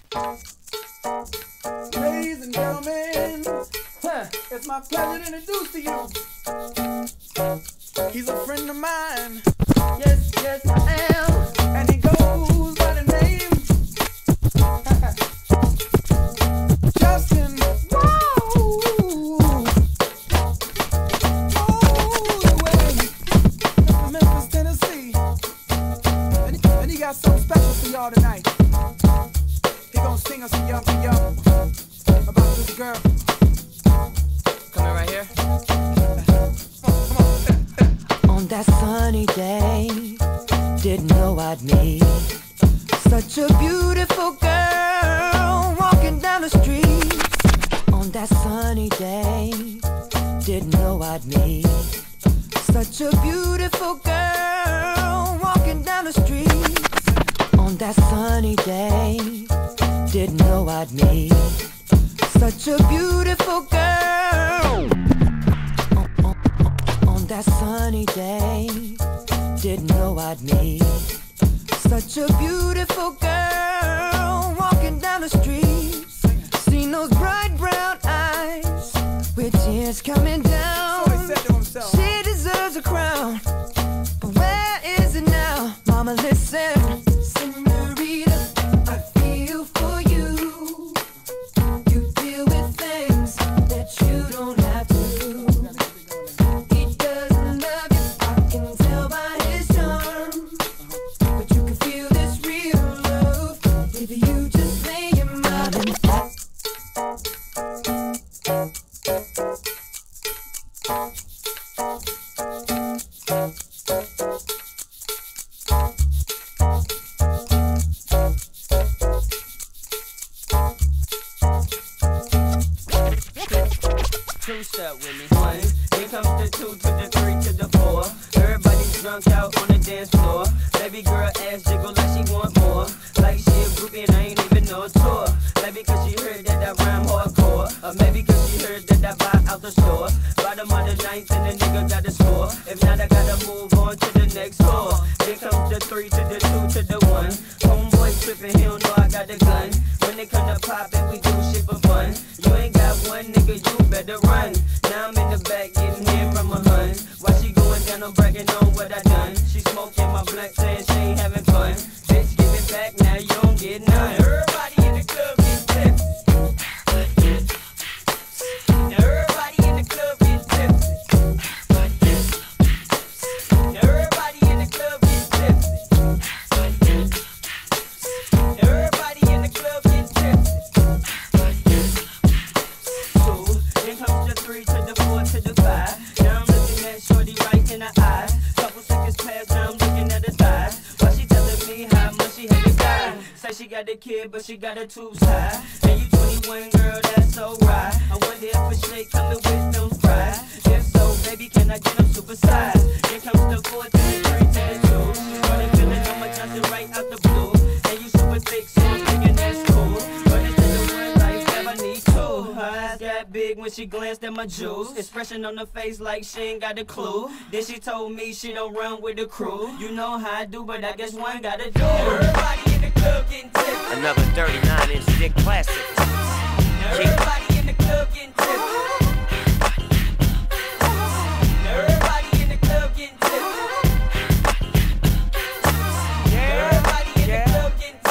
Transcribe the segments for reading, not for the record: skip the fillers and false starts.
Ladies and gentlemen, it's my pleasure to introduce to you. He's a friend of mine. Yes, yes, I am. And he goes by the name Justin. Whoa! All the way from Memphis, Tennessee. And he got something special for y'all tonight. He gonna sing us a young about this girl. Coming right here. On that sunny day, didn't know I'd meet such a beautiful girl walking down the street. On that sunny day, didn't know I'd meet such a beautiful girl walking down the street. On that sunny day, didn't know I'd meet such a beautiful girl. On that sunny day, didn't know I'd meet such a beautiful girl walking down the street. Seen those bright brown eyes with tears coming down. So he said to himself, she deserves a crown, but where is it now? Mama, listen. Two-step with me. One, here comes the two to the three to the four. Everybody's drunk out on the dance floor. Baby girl ass jiggle like she want more. Like she a groupie and I ain't even no tour. Maybe cause she heard that I rhyme hardcore. Or maybe cause she heard that I buy out the store. Bottom of the ninth and the nigga got the score. If not, I gotta move on to the next score. Here comes the three to the two to the one. Homeboy tripping, he don't know I got the gun. When they come to poppin', we do shit for fun. You ain't got one nigga, you better run. Now I'm in the back getting hit from a hun. While she going down, I'm bragging on what I done. She smoking my blunt, saying she ain't having fun. Bitch, give it back, now you don't get none. Everybody in the club get tipsy. Now everybody in the club get tipsy. Now everybody in the club get tipsy. Now everybody in the club get tipsy. Two, then comes the three to the four to the five. Now I'm looking at shorty right in the eye. Couple seconds pass, now I'm looking at her thighs. While she telling me how much she had to die. Say she got a kid, but she got her tubes high. And you 21, girl, that's so right. I wonder if a shake coming with them fries. If so, baby, can I get them supersized? Then comes the four to the three to the two. Shorty feeling on my Johnson right out the blue. And you super thick, so I'm thinking that's cool. But it's in the one life that I need two. Her eyes got big when she glanced at my jewels. Expression on her face like she ain't got a clue. Then she told me she don't run with the crew. You know how I do, but I guess one gotta do. Everybody in the club getting tipsy. Another 39-inch dick classic. Everybody in the club getting tipsy. Everybody in the club getting tipsy. Everybody in the club getting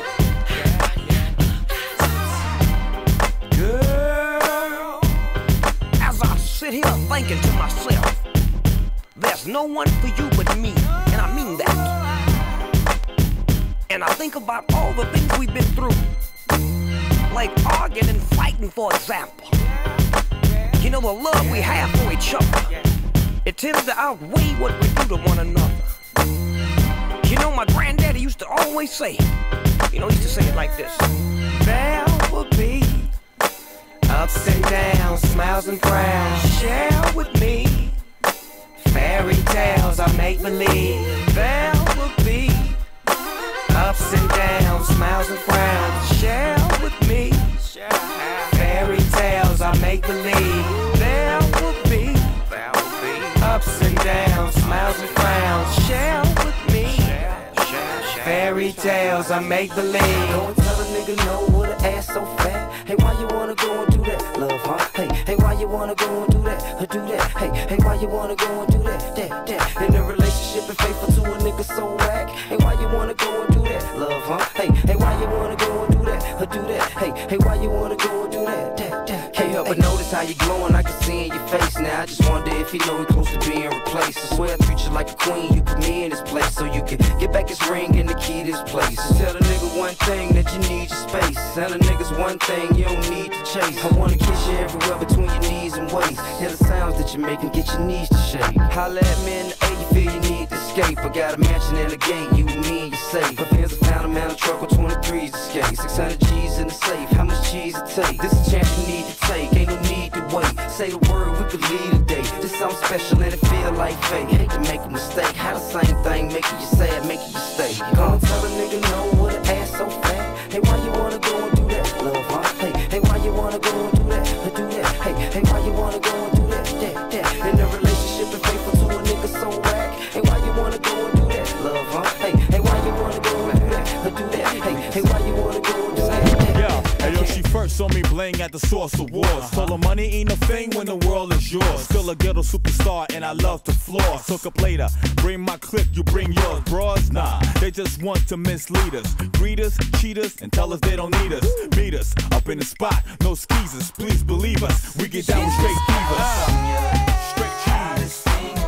tipsy. Girl, as I sit here thinking to myself, there's no one for you but me, and I mean that. And I think about all the things we've been through, like arguing and fighting, for example. You know, the love we have for each other, it tends to outweigh what we do to one another. You know, my granddaddy used to always say, he used to say it like this: there will be ups and downs, smiles and frowns. Share with me fairy tales I make believe. There will be ups and downs, smiles and frowns. Share with me fairy tales I make believe. There will be ups and downs, smiles and frowns. Share with me fairy tales I make believe. nigga know with an ass so fat. Hey, why you wanna go and do that, love, huh? Hey, why you wanna go and do that, or do that? Hey, why you wanna go and do that? In a relationship and faithful to a nigga so whack. Hey, why you wanna go and do that, love, huh? Hey, why you wanna go and do that, or do that? Hey, why you wanna go and do that? Can't help but notice how you glowing, I can see in your face now. I just wonder if you know we close to being replaced. I swear I treat you like a queen, you put me in this place so you can get back his ring and the key to this place. Tell the nigga one thing, that you need your space. Tell the niggas one thing, you don't need to chase. I wanna kiss you everywhere between your knees and waist. Hear the sounds that you make and get your knees to shake. Holla at me in the A, you feel you need to escape. I got a mansion in the gate, you and me and you safe. My pins are found a man, a truck with 23s escape. 600 G's in the safe, how much cheese it take? This is a chance you need to take, ain't no need to wait. Say the word, we could leave today. This something special and it feel like fate. Hate to make a mistake, how the same thing making you sad, making you stay. Gonna tell a nigga no with an ass so fat. Hey, why you wanna go and do that, love, huh? Hey, why you wanna go and do that, or do that? Hey, why you wanna go and do that? In a relationship and faithful to a nigga so whack. Hey, why you wanna go and do that, love, huh? Hey, why you wanna go and do that, or do that? Hey, why you wanna go and do that? Yeah, hey yo, she first saw me bling at the Source Awards. Told her money ain't a thing when the world is yours. Still a ghetto superstar and I love to floss. Took a plater, bring my clip, you bring yours. Bras, nah, they just want to mislead us. Greet us, cheat us, and tell us they don't need us. Meet us up in the spot, no skeezers. Please believe us, we get down with straight divas. Straight cheese.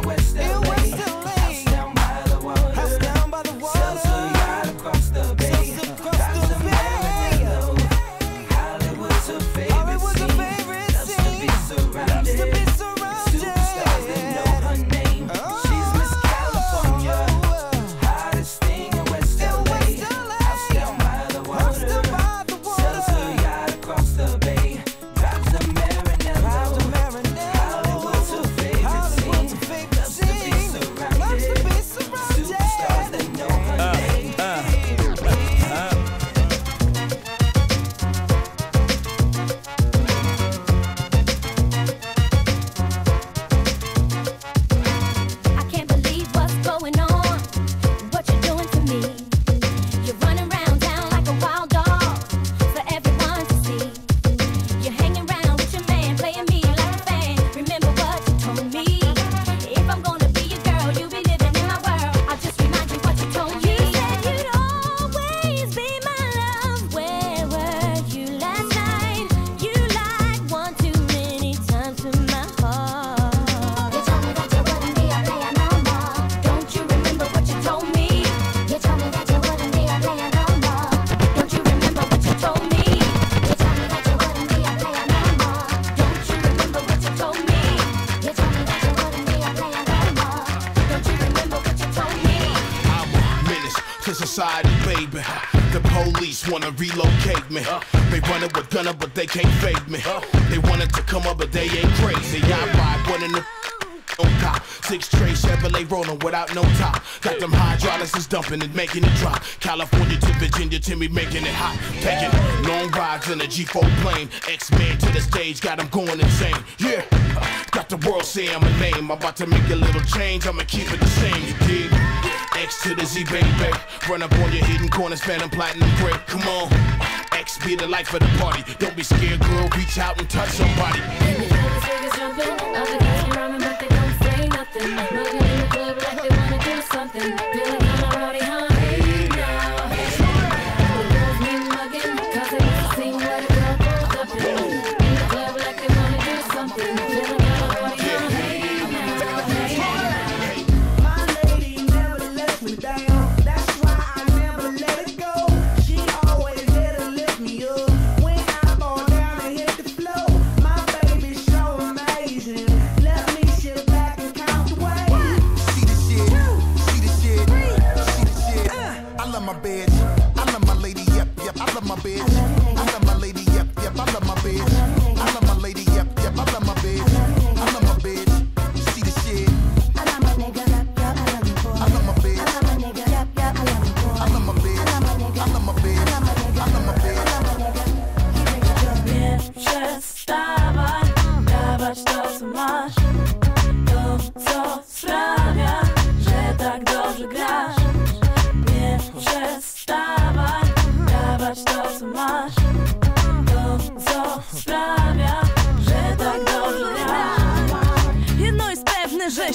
Society, baby. The police wanna relocate me. They running with gunner, but they can't fake me. They wanted to come up, but they ain't crazy. I ride one in the on top. 6 tray Chevrolet rolling without no top. Got them hydraulics is dumping and making it drop. California to Virginia to me making it hot. Taking long rides in a G4 plane. X-Men to the stage, got them going insane. Yeah, got the world saying my name. I'm about to make a little change, I'ma keep it the same, you dig? X to the Z, baby. Run up on your hidden corners, phantom platinum break. Come on, X be the life of the party. Don't be scared, girl, reach out and touch somebody. Moving in the club like they wanna do something. Feeling I'm already high. Hey now, the girls be mugging, 'cause they want to see what a girl goes up in. In the club like they wanna do something. Feeling I'm already high. Hey now, My lady never lets me down. That's why I never let it go. She always there to lift me up when I fall down and hit the floor. My baby's so amazing. Let me sit back and count the way. See the shit, see the shit, see the shit. I love my bitch, I love my lady, yep, I love my bitch. I love my lady, yep, I love my bitch. I love my lady, yep, I love my bitch. I love my bitch, see the shit. I love my nigga, I love my bitch. I love my nigga, I love my bitch. I love my bitch, I love my bitch. nie przestawaj dawać to, co masz. To, co sprawia, że tak dobrze grasz. Nie przestawaj dawać to, co masz.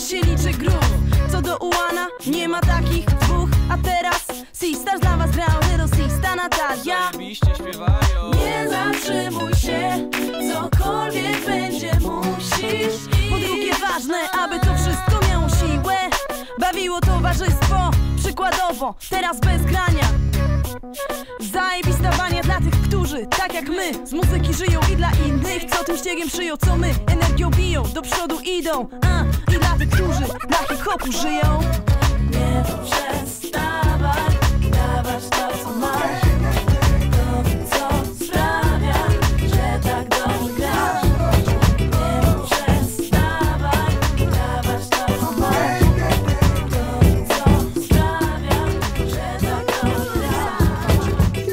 się liczy groove. Co do Ułana, nie ma takich dwóch. A teraz Sisters dla was grał Little Sista Natalia. Nie zatrzymuj się, cokolwiek będzie musisz. Po drugie ważne, aby to wszystko miało siłę. Bawiło towarzystwo, przykładowo, teraz bez grania. Zajebista bania dla tych, którzy, tak jak my, z muzyki żyją i dla innych, co tym ściegiem szyją, co my, energią biją, do przodu idą. I dla tych, którzy dla hip-hopu żyją. Nie przestawaj dawać to, co masz, to, co sprawia, że tak dobrze grasz. Nie przestawaj dawać to, co masz, to, co sprawia, że tak dobrze grasz.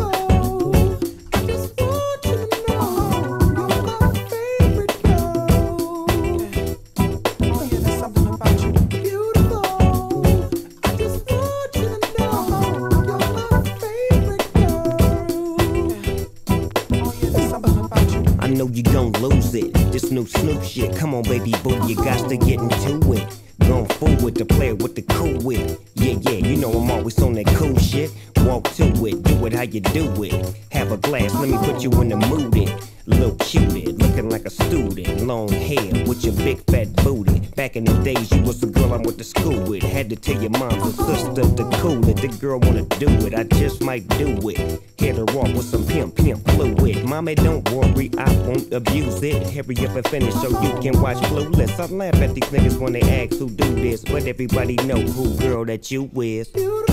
I know you gon' lose it. This new Snoop shit, come on baby boo, you got to get into it. Going forward to play with the cool wit. Yeah, you know I'm always on that cool shit. Walk to it, do it how you do it. Have a glass, let me put you in the mood. Little cutie, looking like a student. Long hair with your big fat booty. Back in the days, you was the girl I went to school with. Had to tell your mom or sister to cool it. The girl wanna do it, I just might do it. Hit her off with some pimp fluid. Mommy, don't worry, I won't abuse it. Hurry up and finish so you can watch Clueless. I laugh at these niggas when they ask who do this, but everybody know who girl that you is.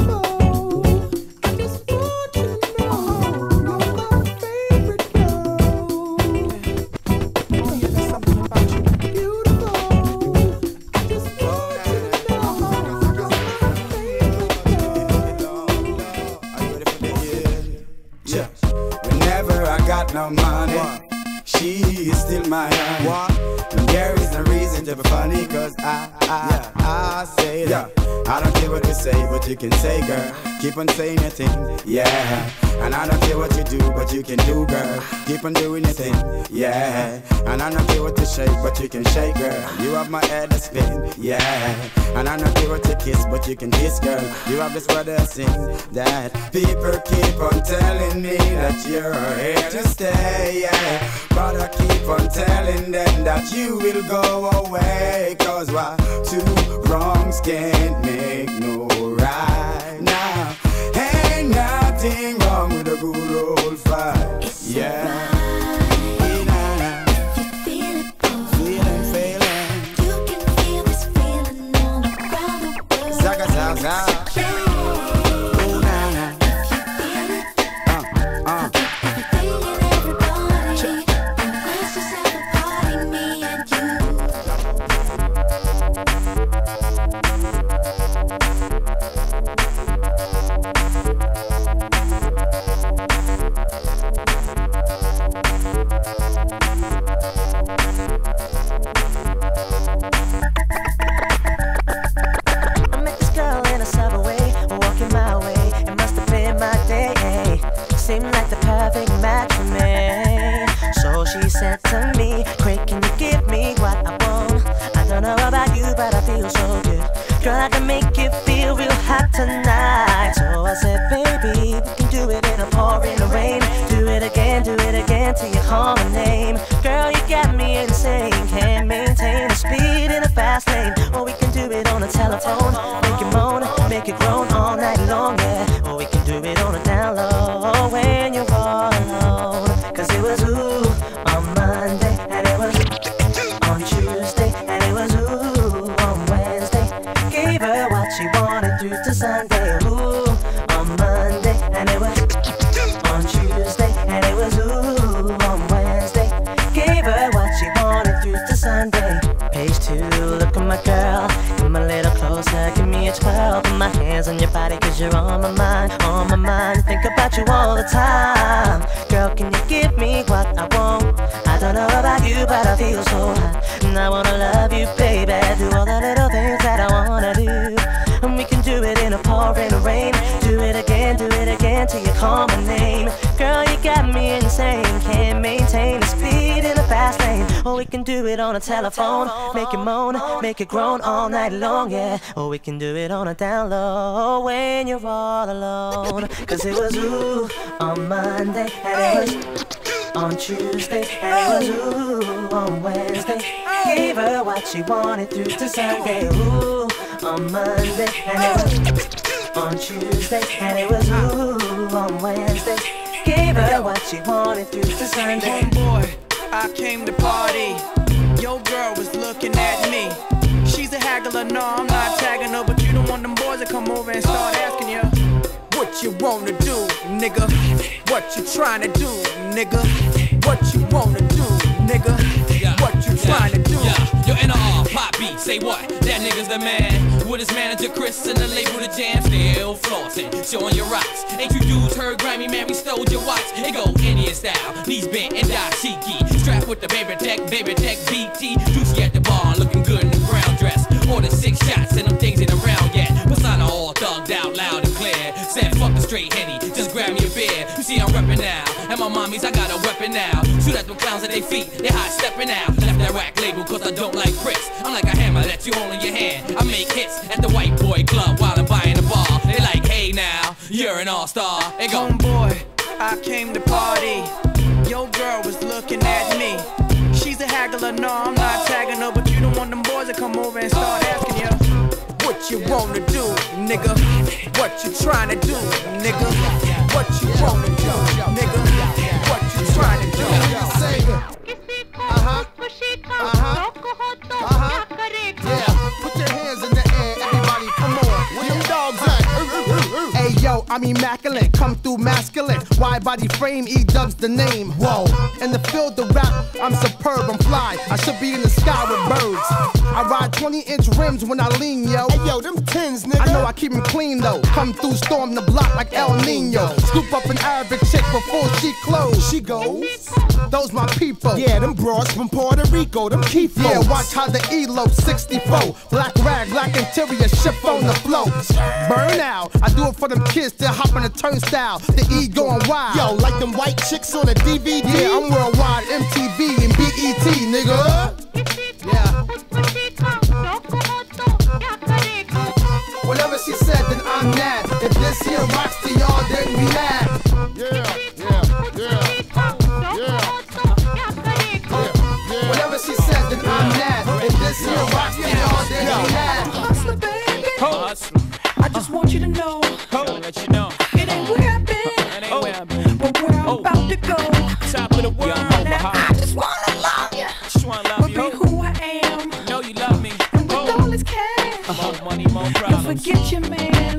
No money, she is still my honey. And there is no reason to be funny, cause I say that. I don't care what you say, but you can say, girl. Keep on saying your thing, yeah. And I don't care what you do, but you can do, girl. Keep on doing your thing, yeah. And I don't care what you shake, but you can shake, girl. You have my head to spin, yeah. And I don't care what you kiss, but you can kiss, girl. You have this word to sing, that people keep on telling me that you're here to stay, yeah. But I keep on telling them that you will go away. Cause why? Two wrongs can't make no right. Now, ain't nothing wrong with a good old fight, yeah. we can do it on a telephone. Make it moan, make it groan all night long, yeah. Or we can do it on a down low when you're all alone. Cause it was ooh on Monday, and it was on Tuesday, and it was ooh on Wednesday. Gave her what she wanted through to Sunday. Ooh on Monday, and it was on Tuesday, and it was ooh on Wednesday. Gave her what she wanted through to Sunday. Homeboy, I came to party. Your girl was looking at me. She's a haggler, no, I'm not tagging her, but you don't want them boys to come over and start asking you what you wanna do, nigga. What you trying to do, nigga. What you wanna do, nigga. What you trying to do. Yo, NR, Pop Beat, say what? That nigga's the man. With his manager Chris and the label The Jam, still flossing, showing your rocks. Ain't you dudes heard Grammy, man, we stole your watch. It go Indian style, knees bent and dashiki. Strapped with the baby tech BT. Juicy at the bar, looking good in the brown dress. Ordered 6 shots and them things ain't around yet. Persona all thugged out, loud and clear. Said fuck the straight Henny, just grab me a beer. You see I'm reppin' now, and my mommies, I got a weapon now. Shoot at them clowns at their feet, they high steppin' out. Left that whack label cause I don't like bricks. I'm like a hammer that you hold in your hand. I make hits at the white boy club while I'm buying a bar. They like, hey now, you're an all-star. They go, homeboy, I came to party. Your girl was looking at me. She's a haggler, no, I'm not tagging her, but you don't want them boys to come over and start asking you what you wanna do, nigga. What you trying to do, nigga. What you wanna do, nigga. What you trying to do. Yeah, put your hands in the air, everybody, come on. Where them dogs at? Hey yo, I'm immaculate, come through masculine. Wide body frame, E-Dub's the name. Whoa, in the field of rap, I'm superb, I'm fly. I should be in the sky with birds. I ride 20-inch rims when I lean, yo. Hey yo, them tins, nigga. I know I keep them clean though. Come through, storm the block like El Nino. Scoop up an Arabic chick before she close. She goes, those my people. Yeah, them broads from Puerto Rico, them key folks. Yeah, watch how the elope 64. Black rag, black interior, ship on the float. Burn out, I do it for them kids that hop on the turnstile. The E going wild. Yo, like them white chicks on a DVD. Yeah, I'm worldwide, MTV and BET, nigga. Yeah. Whatever she said, then I'm mad. If this here rocks to y'all, then we laugh. Whatever she said, then I'm mad. If this here rocks to y'all, then we laugh. Hustler, baby. I just want you to know. let you know. It ain't where I've been, but where I'm about to go. Top of the world. I just wanna love you. Just wanna love you. Be who I am. Know you love me. And with all this cash, more money, more problems. Don't forget your man.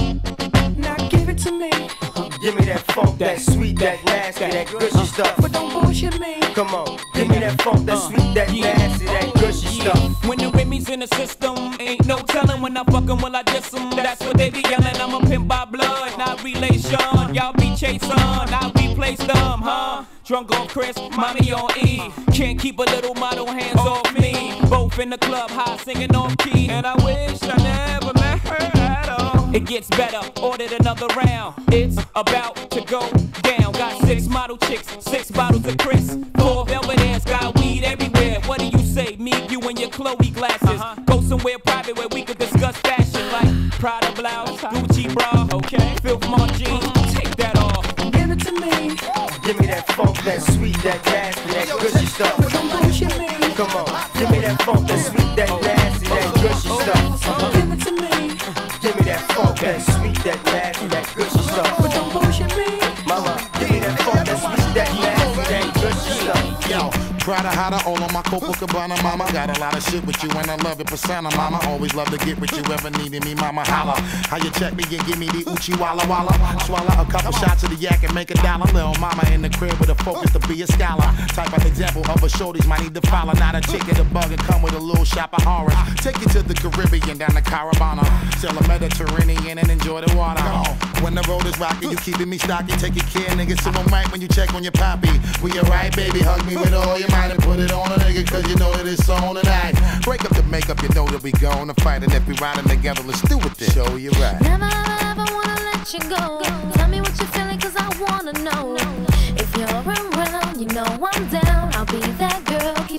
Now give it to me. Give me that funk, that sweet, that nasty, that gushy stuff. But don't bullshit me. Come on, give me that funk, that sweet, that nasty, that gushy stuff. When the Remy's in the system, ain't no telling when I fuck 'em, will I diss 'em. That's what they be yelling. I'm a pimp by blood, not relation. Y'all be chasing, I replace them, huh? Drunk on Chris, mommy on E. Can't keep a little model hands off me. Both in the club, high singing off key. And I wish I never met her at all. It gets better, ordered another round. It's about to go down. Got 6 model chicks, 6 bottles of Chris. 4 velvet ass, got weed everywhere. What do you say? Me, you, and your Chloe glasses. Go somewhere private where we could discuss fashion, like Prada blouse, Gucci bra. Okay, Filth Mark jeans, take that off. Give it to me. Give me that funk, that sweet, that nasty, that gushy stuff. But don't bullshit me. Come on, give me that funk, that sweet, that nasty, that gushy stuff. Give it to me. Give me that funk, that sweet, that nasty, that gushy stuff. But don't bullshit me. Mama, give me that funk, that sweet, that nasty, that gushy stuff. Yo, Prada hotter, all on my Copacabana, mama. Got a lot of shit with you and I love it, persona, mama. Always love to get with you, ever needed me, mama. Holla, how you check me and give me the Uchi Walla Walla. Swallow a couple shots of the yak and make $1. Little mama in the crib with a focus to be a scholar. Type of example of a shorties might need to follow. Not a chick in a bug and come with a little shop of horrors. Take you to the Caribbean, down to Caravana. Sail the Mediterranean and enjoy the water. When the road is rocky, you keeping me stocky. Taking care, nigga, so I'm right when you check on your poppy. We alright, baby, hug me with all your might and put it on a nigga, cause you know that it's on tonight. Break up the makeup, you know that we gonna fight. And if we riding together, let's do it then. Show you right. Never ever wanna let you go. Tell me what you're feeling, cause I wanna know. If you're around, you know I'm down. I'll be that girl, keep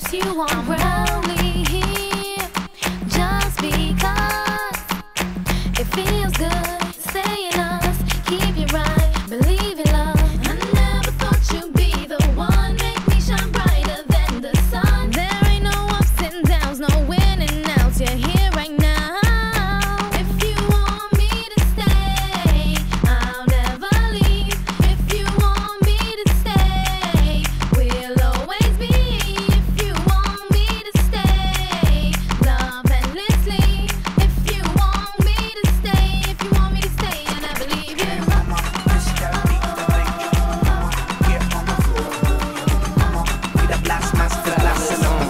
place you want proudly here, just because it feels good. Stay in us, keep it right, believe in love. I never thought you'd be the one, make me shine brighter than the sun. There ain't no ups and downs, no winning outs. You're here right now. If you want me to stay, I'll never leave. If you want me to stay, we'll always be. If you want me to stay, love endlessly. If you want me to stay, if you want me to stay, I never leave you. This that beat that make you mama get on the floor, mama. We the blast master, blast alone.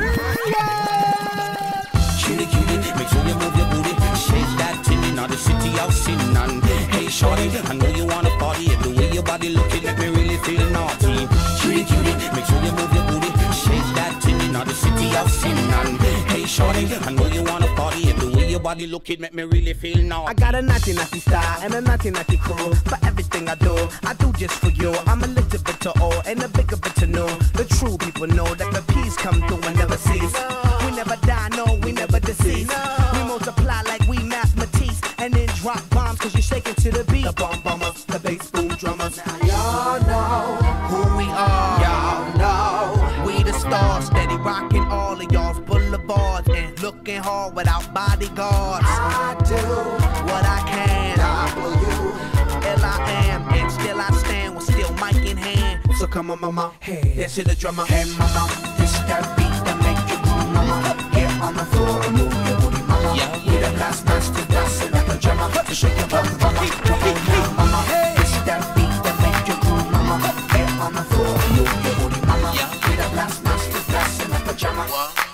Cutie, cutie, make sure you move your booty. Shake that tinny, not the city of sin. And hey, shorty, I know you wanna party. The way your body looking at me really feel naughty. Cutie, cutie, make sure you move your booty. Shake that tinny, not the city of sin. And hey, shorty, I know you wanna party. The way your body looking make me really feel naughty. I got a naughty naughty style and a naughty naughty crew. For everything I do just for you. I'm a little bit to all and a bigger bit to know. The true people know that the peace come through and never cease. We never die, no, we never decease. We multiply like we mathematics and then drop bombs cause you're shaking to the beat. The bomb bombers, the bass boom drummers. Now y'all know who we are. Y'all know we the stars, steady rocking all of y'all's boulevards and looking hard without bodyguards. I do what I can. W-L-I-am, and still I stand with still mic in hand. So come on, mama, hey, dance to the drummer. Hey, mama, this that beat that make you move, mama. Get on the floor and move your booty, mama. We the last master dancing like a drummer. To shake your bum, mama. Come on now, mama. This that beat that make you move, mama. Get on the floor and move your booty, mama. We the last master dancing like a drummer.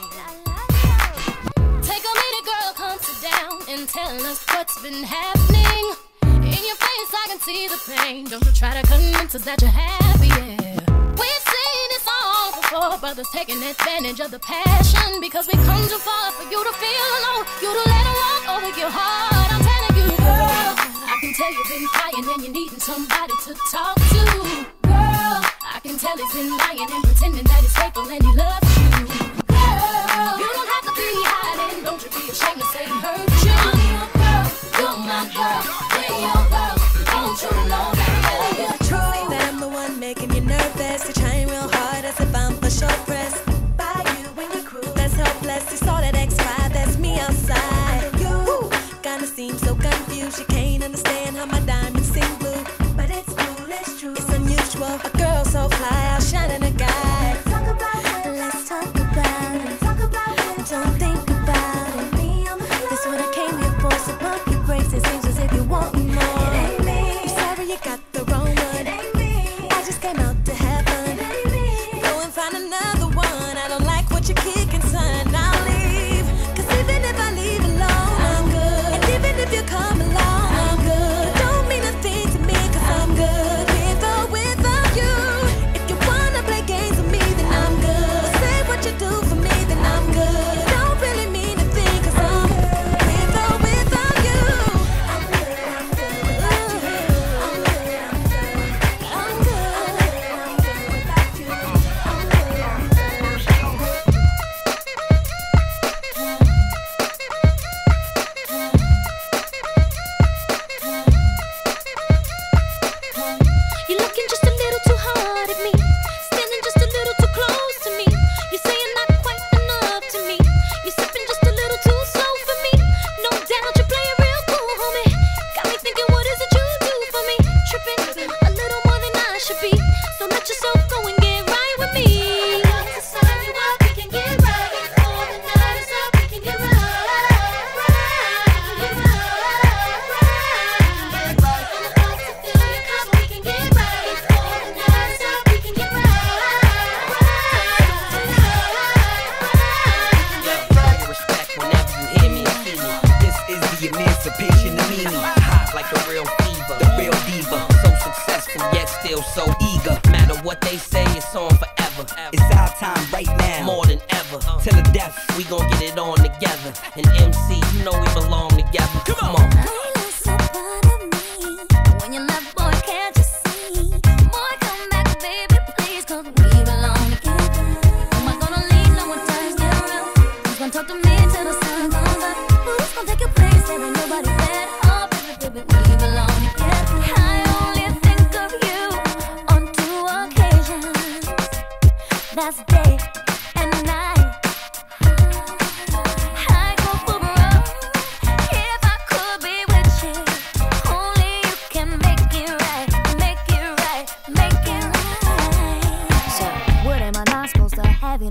Take a minute, girl, come sit down and tell us what's been happening. In your face, I can see the pain. Don't you try to convince us that you're happy, yeah. We've seen this all before, brothers taking advantage of the passion. Because we come too far for you to feel alone, you to let them walk over your heart. I'm telling you, girl, I can tell you've been crying and you're needing somebody to talk to. Girl, I can tell he's been lying and pretending that he's faithful and he loves you. Girl, you don't have to be hiding, don't you be ashamed to say he hurt you. I'm your girl, you're my girl, they're your girl, don't you know that? Truly that I'm the one making you nervous. You're trying real hard as if I'm for sure pressed by you and your crew. That's hopeless. You saw that X5, that's me outside. You kinda seem so confused. You can't understand how my diamonds sing blue. But it's cool, it's true. It's unusual. A girl so fly, outshining a guy. Let's talk about it. Let's talk about it. Talk about it. Don't think about it. This is what I came here for. So pump your brakes. It seems as if you want more. It ain't me. I'm sorry you got the wrong one. It ain't me. I just came out to have fun. It ain't me. Go and find another one. I don't like what you're kicking, son. I'll leave. Cause even if I leave alone, I'm good. And even if you come along, I'm good. Don't mean a thing to me cause I'm good. With or without you. If you wanna play games with me, then I'm good. Say what you do for me, then I'm good. Don't really mean a thing cause I'm good. With or without you. I'm good, I'm good without you. I'm good, I'm good. I'm good, I'm good without you. I'm good, I'm good. You're looking just a little too hard at me, standing just a little too close to me. You're saying not quite enough to me. You're sipping just a little too slow for me. No doubt you're playing real cool, homie. Got me thinking, what is it you do for me? Tripping a little more than I should be. So let yourself go and get right with me. To sign you up, we can get right. Before the night is up, we can get right. Respect whenever you hear me. This is the emancipation of me. Hot like a real fever, the real diva. So successful yet still so eager. Matter what they say, it's on forever. It's our time right now, more than ever. Till the death, we gon' get it on together. And MC, you know we belong together. Come on. When you love, boy, can't you see? Boy, come back, baby, please, cause we belong together. Am I gonna leave?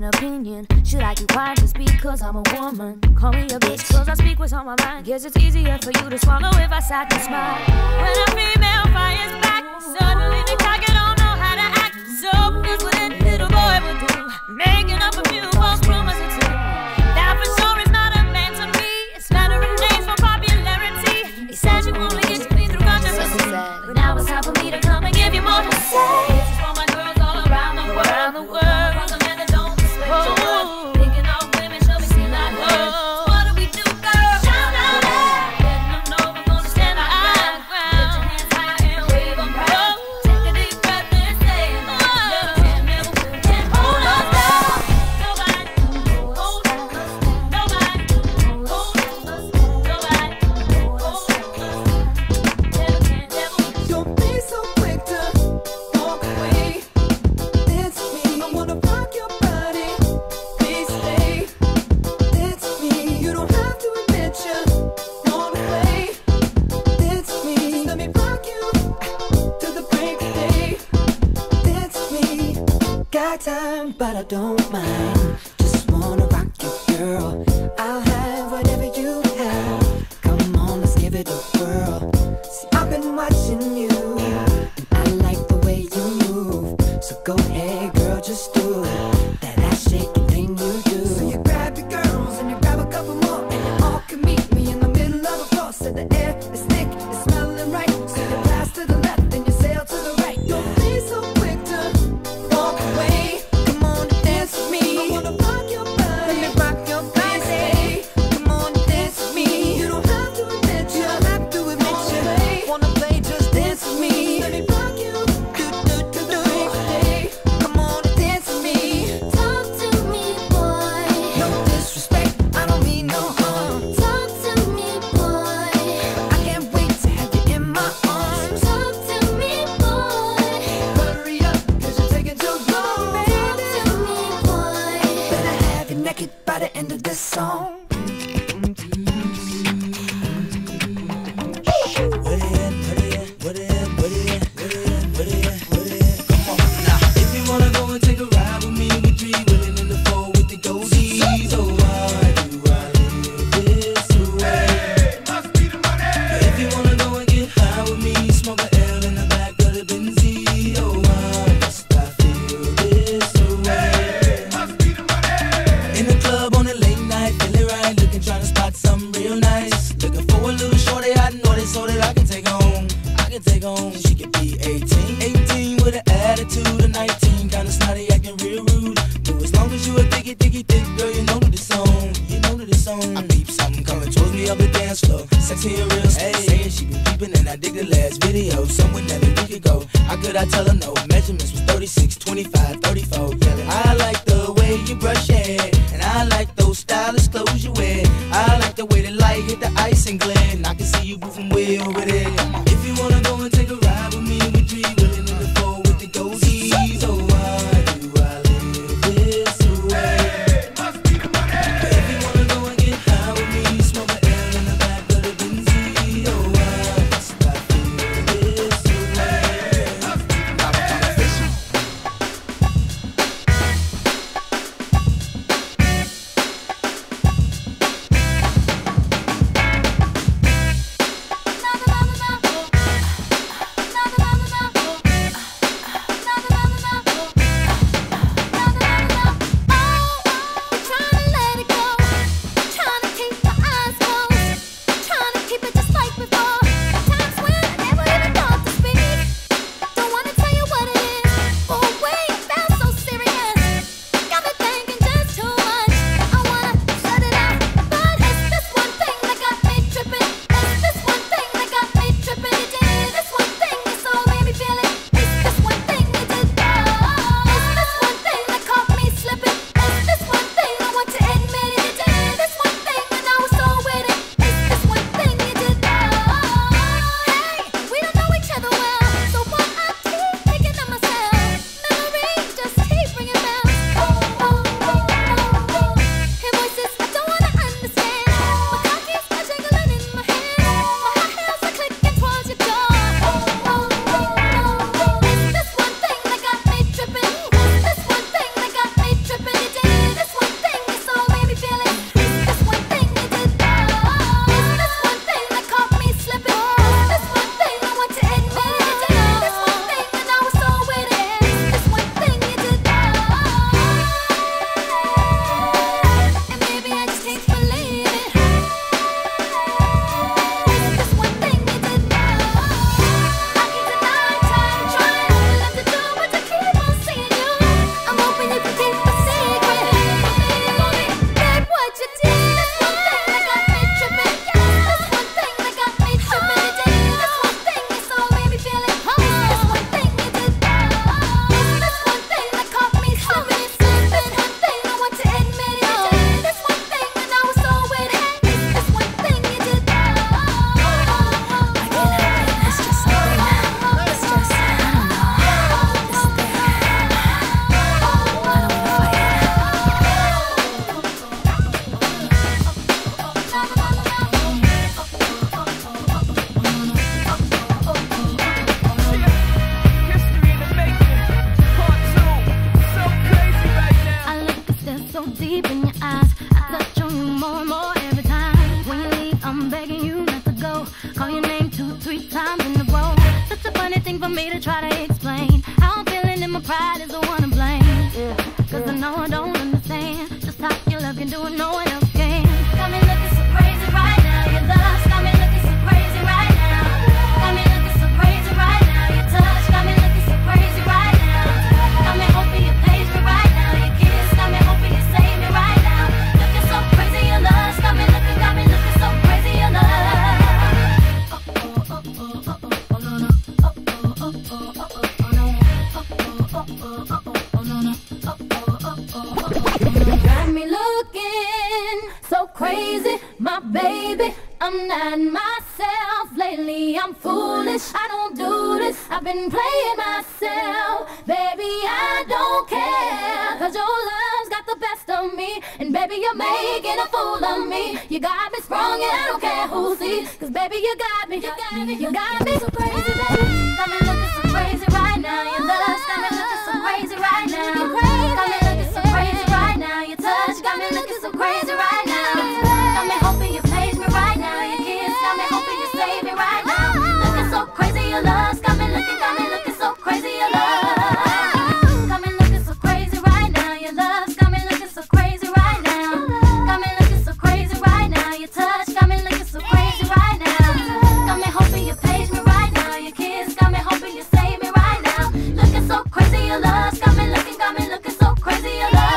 opinion. Should I keep quiet just because I'm a woman? Call me a bitch cause I speak what's on my mind. Guess it's easier for you to swallow if I sat and smile. When a female fires back, suddenly they target don't know how to act. So here's what a little boy would do, making up a few false rumors or two. That for sure is not a man to me. It's flattering names for popularity. He says you only get to me through controversy, but now it's time for me to come and give you more to say. This is for my girls all around the world. Around the world. Cause a man that don't respect your worth. Thinking all women should be seen like her. So what do we do, girl? Shout out loud. Letting them know we're gonna stand our ground. Put your hands high and wave them proud. Take a deep breath and say, never can hold us down. Nobody hold us. Nobody hold us. Nobody hold us. Don't be so quick to walk away. That's me. I wanna rock your body. Please stay. That's me. You don't have to admit you're on the way. That's me. Just let me rock you till the break of day. That's me. Got time, but I don't mind. Just wanna rock you, girl. I'll have whatever you have. Come on, let's give it a whirl. See, I've been watching you, and I like the way you move. So go ahead, girl, just do that ass shaking thing you do. So you grab your girls and you grab a couple more, and you all can meet me in the middle of the floor. So the air is thick, it's smelling right. So you pass to the left and you sail to the right. Don't be so quick to walk away. Come on and dance with me. I wanna rock your body. Let me rock your body. Stay. Come on and dance with me. You don't have to admit you. Wanna play, just dance with me. Let me rock you. Do. Come on and dance with me. Talk to me, boy. No disrespect, I don't mean no harm. Talk to me, boy. I can't wait to have you in my arms. Talk to me, boy. Hurry up, cause you're taking too long, baby. Talk to me, boy. Better have you naked by the end of this song. If you wanna go and take a ride with me, we three willing in the four with the goldies. Oh, why do I live this way? If you wanna go and get high with me, smoke a L in the back of the Benzie. Oh, why must I feel this way? In the club on a late night, feeling right, looking, trying to spot something real nice. Looking for a little shorty I know this so that I can take home. She could be 18 with an attitude of 19, kinda snotty, acting real rude. But as long as you a thick, girl, you know that it's on. I peep something coming towards me up the dance floor, sexy and real slow. Saying she been peeping and I dig the last video, someone that a week ago. How could I tell her no? Measurements was 36, 25, 34. Yelling, I like the way you brush your hair, and I like those stylish clothes you wear. I like the way the light hit the ice and glare, and I can see you moving way over there. If you wanna go and take a ride with me, we three willing in the four with the goldies. Oh, why do I live this way? If you wanna go and get high with me, smoke a L in the back of the Benzie. Oh, why must I feel this way? me to try to explain how I'm feeling and my pride is the one to blame. Yeah. Cause I know I don't understand just how your love can do it, no one else can. Got me looking so crazy right now. Your love's got me looking so crazy right now. Got me looking so crazy right now. Your touch got me looking so crazy right now. Got me hoping you page me right now. Your kiss got me hoping you save me right now. Looking so crazy, your love's got me looking so crazy, your love. Got me looking so crazy, my baby. I'm not myself lately. I'm foolish. I don't do this. I've been playing myself, baby. I don't care, cause your love's got the best of me, and baby, you're making a fool of me. You got me sprung, and I don't care who sees, cause baby, you got me so crazy, baby. Got me looking so crazy right now. Your love's got me looking so crazy right now. Got me looking so crazy right now. Your touch got me looking so crazy right now. Got me hoping you page me right now. Your kiss got me hoping you save me right now. Looking so crazy, your love's got me looking so crazy, your love. Got me looking so crazy right now. Your love's got me looking so crazy right now. Got me looking so crazy right now. Your touch got me looking so crazy right now. Got me hoping you page me right now. Your kiss got me hoping you save me right now. Looking so crazy, your love's got me looking so crazy, your love.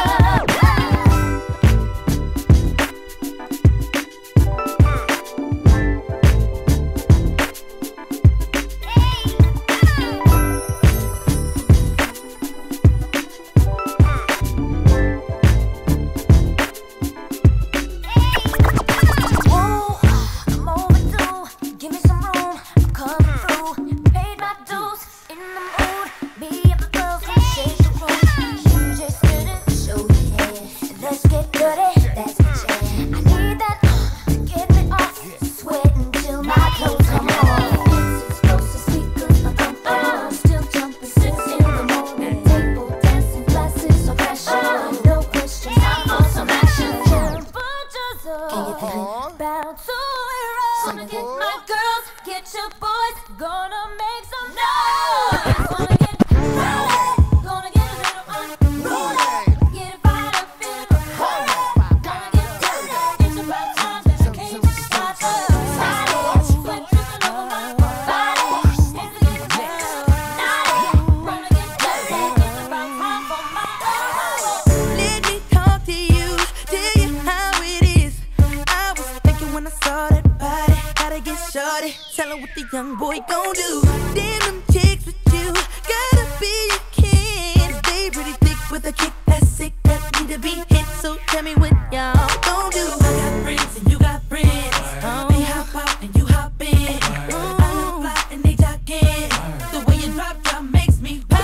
Young boy gon' do. Damn them chicks with you, gotta be a kid. They pretty thick with a kick that's sick, that need to be hit. So tell me what y'all gon' do. I got friends and you got friends. They hop out and you hop in. I look fly and they jock in. The way you drop makes me wet.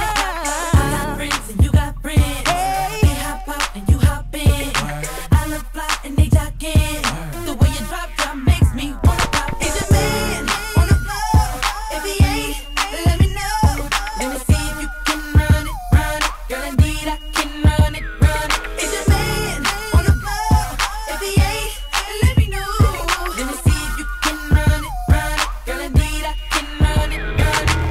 I got friends and you got friends. They hop out and you hop in. I look fly and they jock in. The way you drop makes me wanna pop. Is your man on the floor? If he ain't, let me know. Let me see if you can run it, run it. Girl, indeed I can run it, run it. Is your man on the floor? If he ain't, let me know. Let me see if you can run it, run it. Girl, indeed I can run it, run it.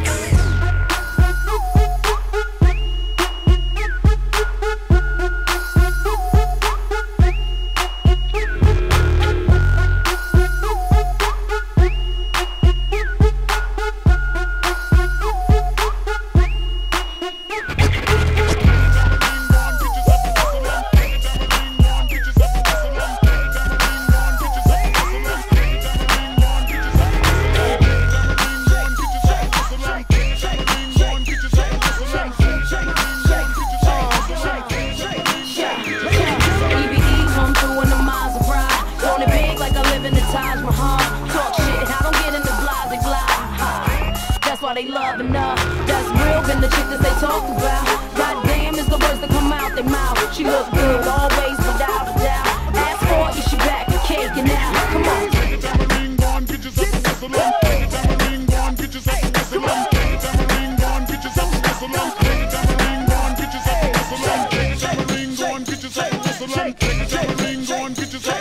They love enough. That's real, been the chick that they talk about. Goddamn is the words that come out their mouth. She look good always, without a doubt. Ask for it, she back, the cake and now. Come on.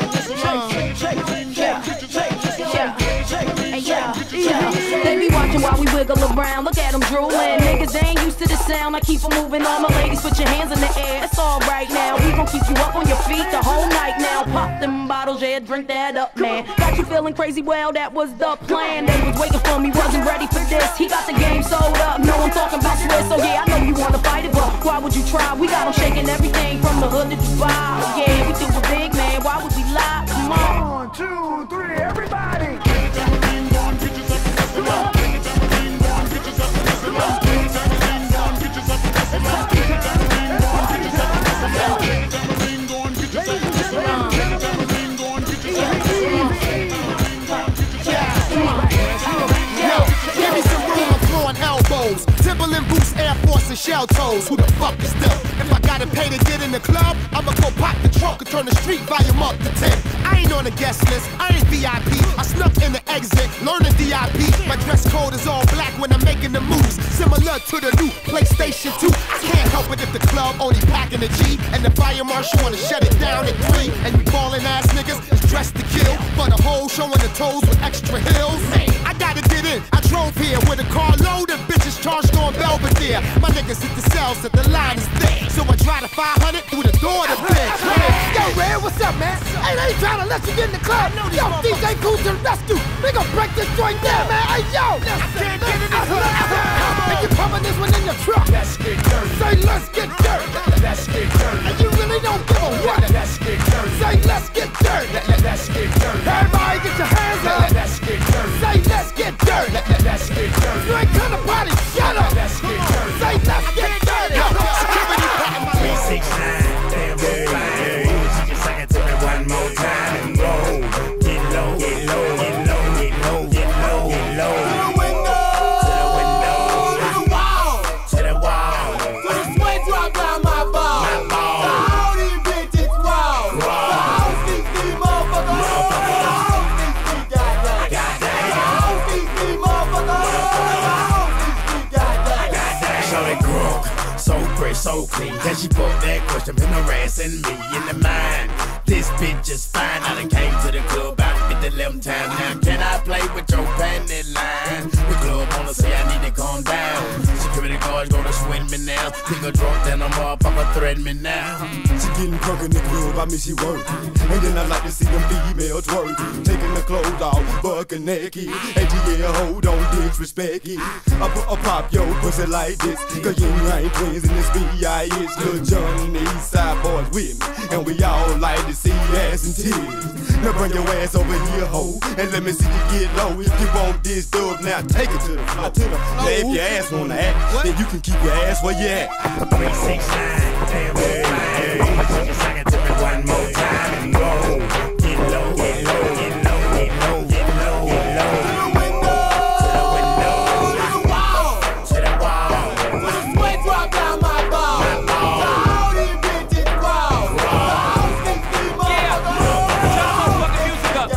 They be watching while we wiggle around. Look at them drooling. Niggas, they ain't used to the sound. I keep them moving. All my ladies, put your hands in the air. It's all right now. We gon' keep you up on your feet the whole night now. Pop them bottles, yeah, drink that up, man. Got you feeling crazy, well, that was the plan. They was waiting for me, wasn't ready for this. He got the game sold up, no one talking about Swiss. So yeah, I know you wanna fight it, but why would you try? We got them shaking everything from the hood to Dubai. Yeah, we do a big man, why would we lie? Come on. 1, 2, 3, everybody. Timberland boots, Air Force, and shell toes. Who the fuck is them? If I gotta pay to get in the club, I'ma go pop the trunk and turn the street volume up to 10. I ain't on the guest list, I ain't VIP. I snuck in the exit, learning DIP. My dress code is all black when I'm making the moves, similar to the new PlayStation 2. I can't help it if the club only packing a G, and the fire marshal wanna shut it down at 3. And you ballin' ass niggas is dressed to kill, but the whole showing the toes with extra heels. Man, I gotta get in. I drove here with a car loaded, bitches charged on Belvedere. My niggas hit the cells that the line is thick, so I drive the 500 through the door to bitch. Yo, Red, what's up, man? Hey, they ain't trying to let you get in the club. Yo, DJ Cool to the rescue. We gon' break this joint down, man. Hey, yo. I can't get in this one. And you pumping this one in your truck. Let's get dirty. Say, let's get dirty. Let's get dirty. And you really don't give a what. Let's get dirty. Say, let's get dirty. Let's get dirty. Everybody get your hands up. Let's get dirty. Say, let's get dirty. Let's get dirty. You ain't come to party. Shut up. Let's get dirty. Say, let's get dirty. Security pattern. 369. Damn, baby. She can sing it to me one more time and roll. Get low, get low, get low, get low, get low, get low. To the window, to the window, to the wall, to the wall. To the sweat drop down my ball. My ball. All these bitches wall. All these motherfuckers. All these goddamn. All these motherfuckers. Show it crook. So fresh, so clean. Then she put that question in her ass and me in the mind. This bitch is fine. I done came to the club about 50-11 times. Now can I play with your panty line? The club wanna say I need to calm down. Security guards gonna swing me now. Think a drunk, then a motherfucker threaten me now. She getting drunk in the club, I mean she working. And then I like to see them females twerking. Taking the clothes off, bucking naked. ATL, hold on, disrespect it. I pop your pussy like this. Cause you ain't twins in this B.I.S. Lil Jon and the East Side boys with me. And we all like to see ass and titties. Now bring your ass over here, ho. And let me see you get low. If you want this dub, now take it to the floor. Now if your ass wanna act, then you can keep your ass where you at. 369, damn, baby. She can sing it to me one more time and roll. Get low, get low, get low, get low, get low, get low. To the window, to the window, to the wall, to the wall. To the sweat drop down my ball. My ball. All these bitches wall. All these motherfuckers. Turn the motherfucking music up.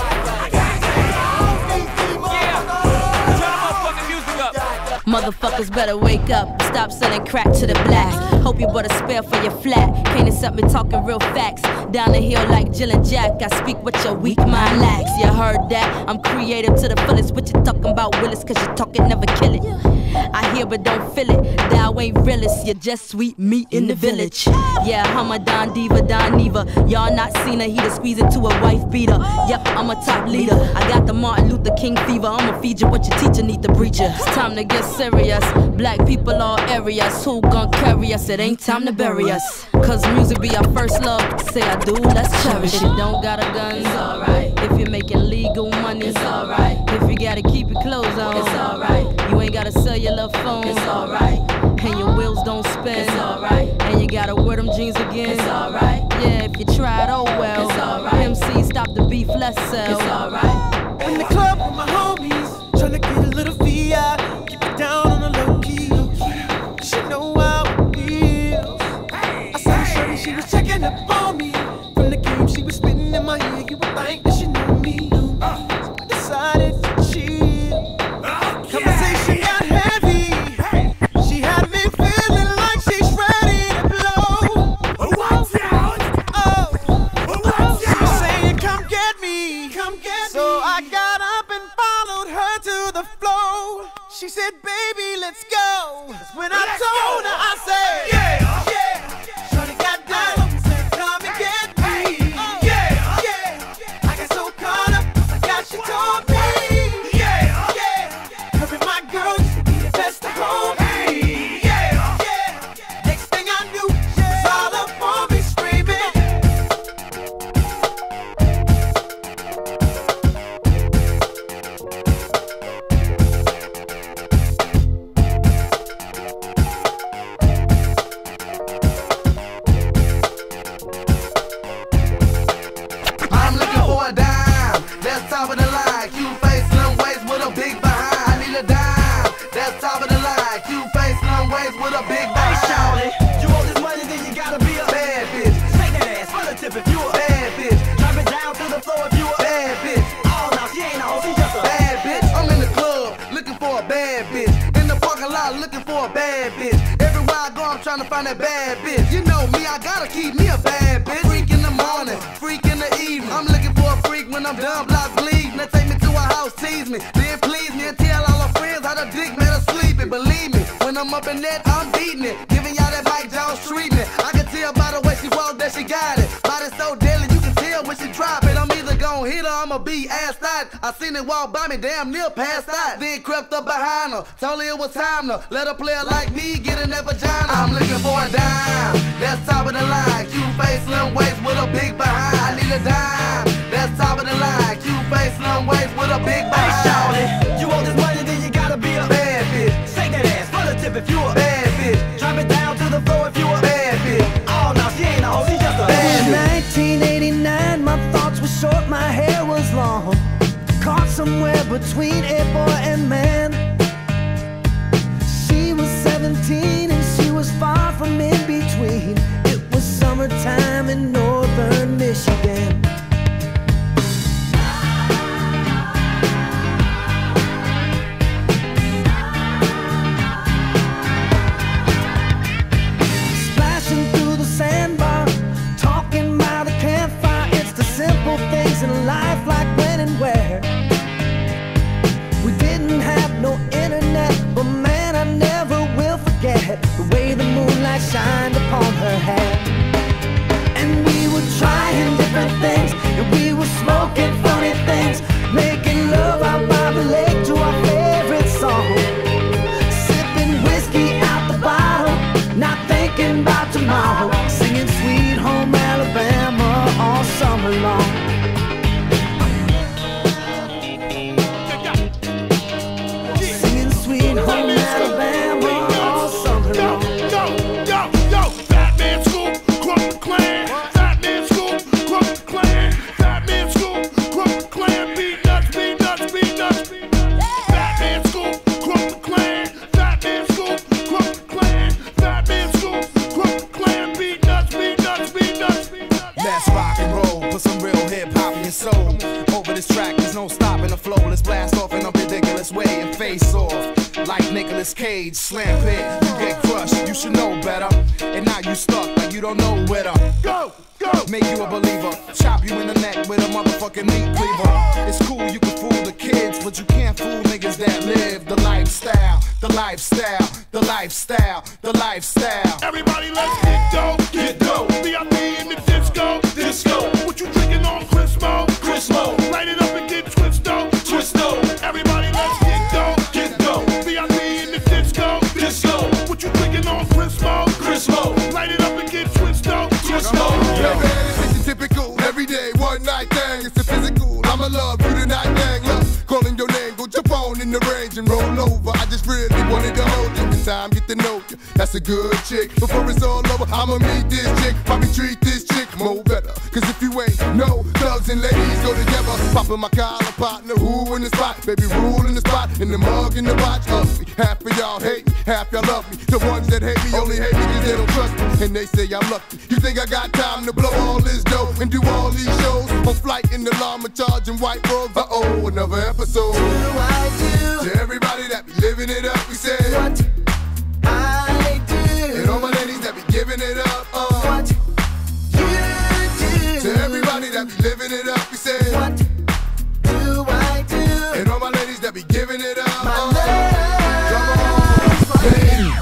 Motherfuckers better wake up, stop selling crack to the black. Hope you bought a spare for your flat. Can't accept me talking real facts. Down the hill like Jill and Jack, I speak what your weak mind lacks. You heard that? I'm creative to the fullest. What you talking about, Willis? Cause you talk it, never kill it. I hear but don't feel it. Thou ain't realist, you're just sweet meat in the village. Yeah, I'm a Don Diva, Don Neva. Y'all not seen her, he to squeeze into a wife beater. Yep, I'm a top leader. I got the Martin Luther King fever. I'ma feed you what your teacher need to preach you. It's time to get serious. Black people all areas. Who gon' carry us? It ain't time to bury us. Cause music be our first love. Say I do, let's cherish it. If you don't got a gun, it's alright. If you're making legal money, it's alright. If you gotta keep your clothes on, it's alright. You ain't gotta sell your love phone, it's alright. And your wheels don't spin, it's alright. And you gotta wear them jeans again, it's alright. Yeah, if you tried, oh well, it's alright. MC, stop the beef, let's sell, it's alright. In the club with my homies, tryna get a little VI, keep it down on the low key. She know how it feels. I saw shorty, she was checking up on me. From the game, she was spitting in my ear. You would think that she knew me. So I decided to chill. Conversation got heavy. She had me feeling like she's ready to blow. Watch out! Oh, she was saying, "Come get me, come get me." So I got up and followed her to the floor. She said, bad bitch. Everywhere I go, I'm trying to find that bad bitch. You know me, I gotta keep me a bad bitch. Freak in the morning, freak in the evening. I'm looking for a freak when I'm done, block bleeding. Now take me to a house, tease me, then please me and tell all her friends how the dick made her sleeping. Believe me, when I'm up in that, I'm beating it, giving y'all that Mike Jones treatment. I can tell by the way she walk that she got it. Body so deadly, you can tell when she drop it. I'm either gon' hit her, I'ma be assed out. I seen it walk by me, damn near passed out. Then crept up behind her, told her it was time to let a player like me get in that vagina. I'm looking for a dime, that's top of the line. Cute face, slim waist with a big behind. I need a dime, that's top of the line. Cute face, slim waist with a big behind. Hey, shawty, you want this money, then you gotta be a bad bitch. Shake that ass for the tip if you a bad bitch. Drop it down to the floor if you a bad bitch. Oh no, she ain't a hoe, she just a bad bitch. 1989, my thoughts were short, my hair was long. Caught somewhere between a boy and man. She was 17 and she was far from in between. It was summertime in northern Michigan. Splashing through the sandbar, talking by the campfire. It's the simple things in life, like when and where. We didn't have no internet, but man, I never will forget the way the moonlight shined upon her hair. And we were trying different things, and we were smoking funny things, making love out by the lake to our favorite song. Sipping whiskey out the bottle, not thinking about tomorrow, singing Sweet Home Alabama all summer long. Over this track, there's no stopping the flow. Let's blast off in a ridiculous way and face off like Nicolas Cage. Slam pit, you get crushed, you should know better. And now you stuck like you don't know where to go. Make you a believer, chop you in the neck with a motherfucking meat cleaver. It's cool, you can fool the kids, but you can't fool niggas that live the lifestyle, the lifestyle, the lifestyle, the lifestyle. Everybody let's get dope, get dope. VIP in the disco, disco. What you drinking on Crismo? Crismo. Light it up and get twisto, twisto. Everybody let's get dope, get dope. VIP in the disco, disco. What you drinking on Crismo? Crismo. Light it up and get twisto, twisto. Yeah, man, it's a typical everyday one night thing. It's a physical. I'ma love you tonight, gang. Love calling your name, go jump on in the range and roll over. I just really wanted to hold you. In time, get to know you. That's a good chick. Before it's all over, I'ma meet this chick. Probably treat this chick more better. Cause if you ain't no thugs and ladies go together. Popping my collar, partner, who in the spot? Baby, rule in the spot, in the mug, in the watch. Ugly. Half of y'all hate me, half y'all love me. The ones that hate me only hate me cause they don't trust me. And they say I'm lucky. You think I got time to blow all this dough and do all these shows? On flight in the llama, charging white robes. Uh-oh, another episode. To everybody that be living it up, we say what I do. And all my ladies that be giving it up, what you do. To everybody that be living it up, we say what do I do. And all my ladies that be giving it up, my love. Come on, baby.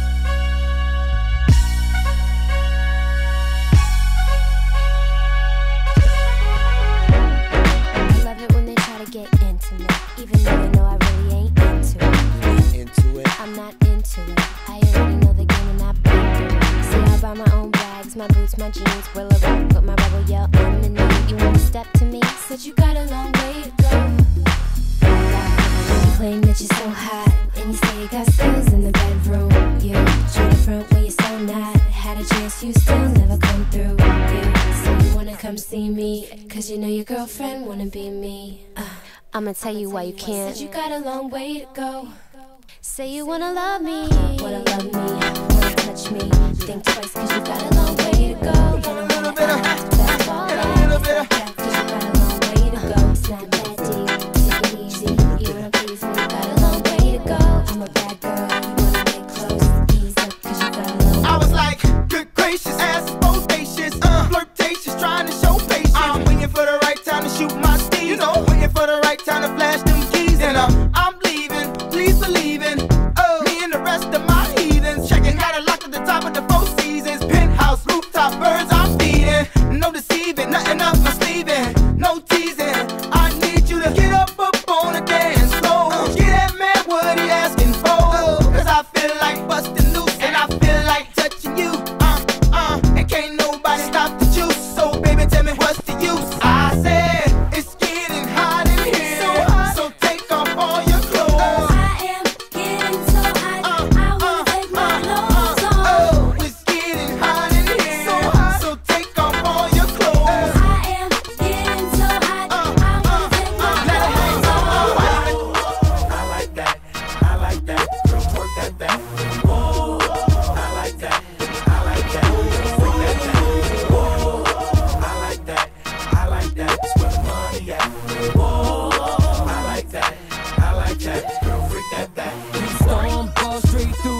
I love it when they try to get intimate, even though they know I really ain't into it. You ain't into it? I'm not into it. I already know the game and I've been through it. See, I buy my own bags, my boots, my jeans, will a rock, put my rebel yell on the knee. You wanna step to me? Said you got a long way to go. You claim that you're so hot, and you say you got skills in the bedroom. You try to front when you're so not. Had a chance, you still never come through. You say you wanna come see me, cause you know your girlfriend wanna be me. I'ma tell you why you can't. Said you got a long way to go. Say you wanna love me, wanna touch me. Think twice cause you got a long way to go. That's all that. Cause you got a long way to go. It's not that deep, take it easy. You wanna please me, got a long way to go. I'm a bad girl, you wanna get close, easy.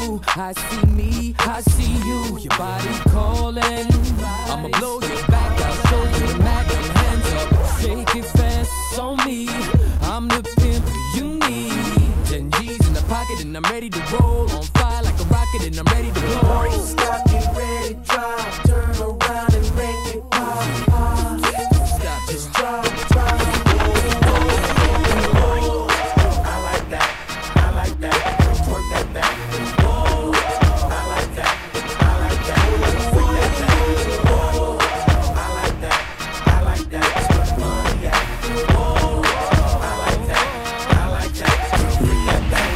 you, I see me, I see you. Your body calling. I'ma blow your back out, show you the Mac. Hands up, shake it fast on me. I'm the pimp you need. 10 G's in the pocket and I'm ready to roll. On fire like a rocket and I'm ready to blow. Stop, get ready, drive, turn around and make it pop, pop. Stop, just drive, drive. I like that, I like that. Work that back. Oh, I like that, I like that. Freak that back. Oh, I like that, I like that. That's where money at. Oh, I like that, I like that. Freak that back.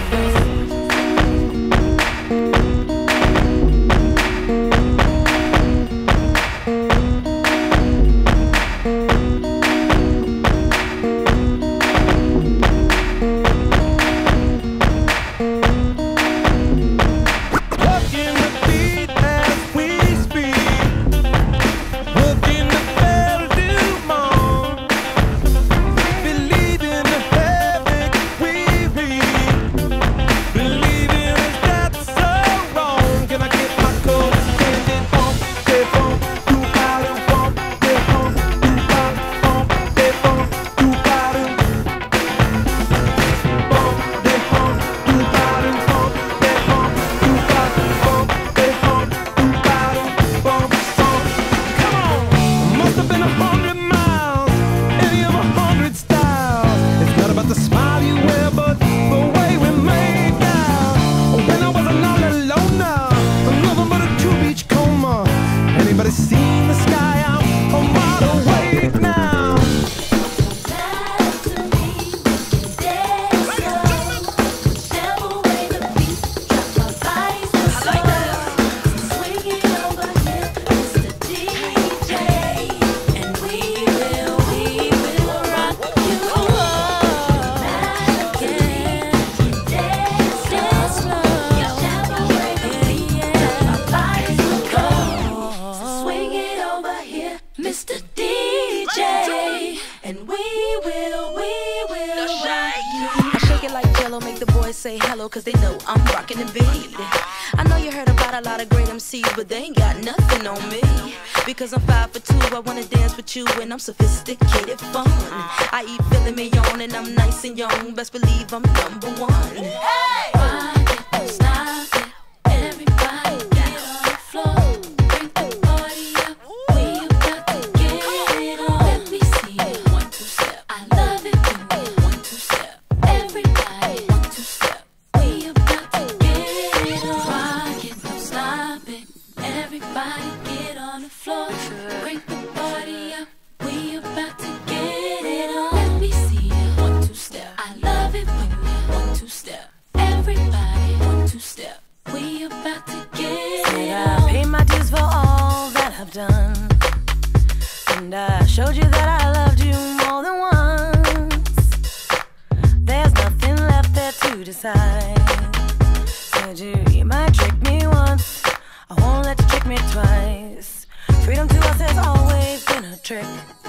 Say hello, cause they know I'm rockin' the beat. I know you heard about a lot of great MCs, but they ain't got nothing on me. Because I'm 5'2", I wanna dance with you, and I'm sophisticated fun. I eat filet mignon, and I'm nice and young. Best believe I'm #1. Hey! Rock it, stop it, everybody get on the floor. Bring the party up, we about to get it on. Let me see you 1, 2 step. I love it when you 1, 2 step. Everybody 1, 2 step. We about to get it on. Rock it, don't stop it. Everybody get on the floor. Bring the party up. We about to get it on. Let me see you 1, 2 step. I love it when you 1, 2 step. Everybody 1, 2 step. We about to get it on. I pay my dues for all that I've done, and I showed you that I loved you more than once. There's nothing left there to decide. Said you might trick me once, I won't let you trick me twice. Freedom to us has always been a trick.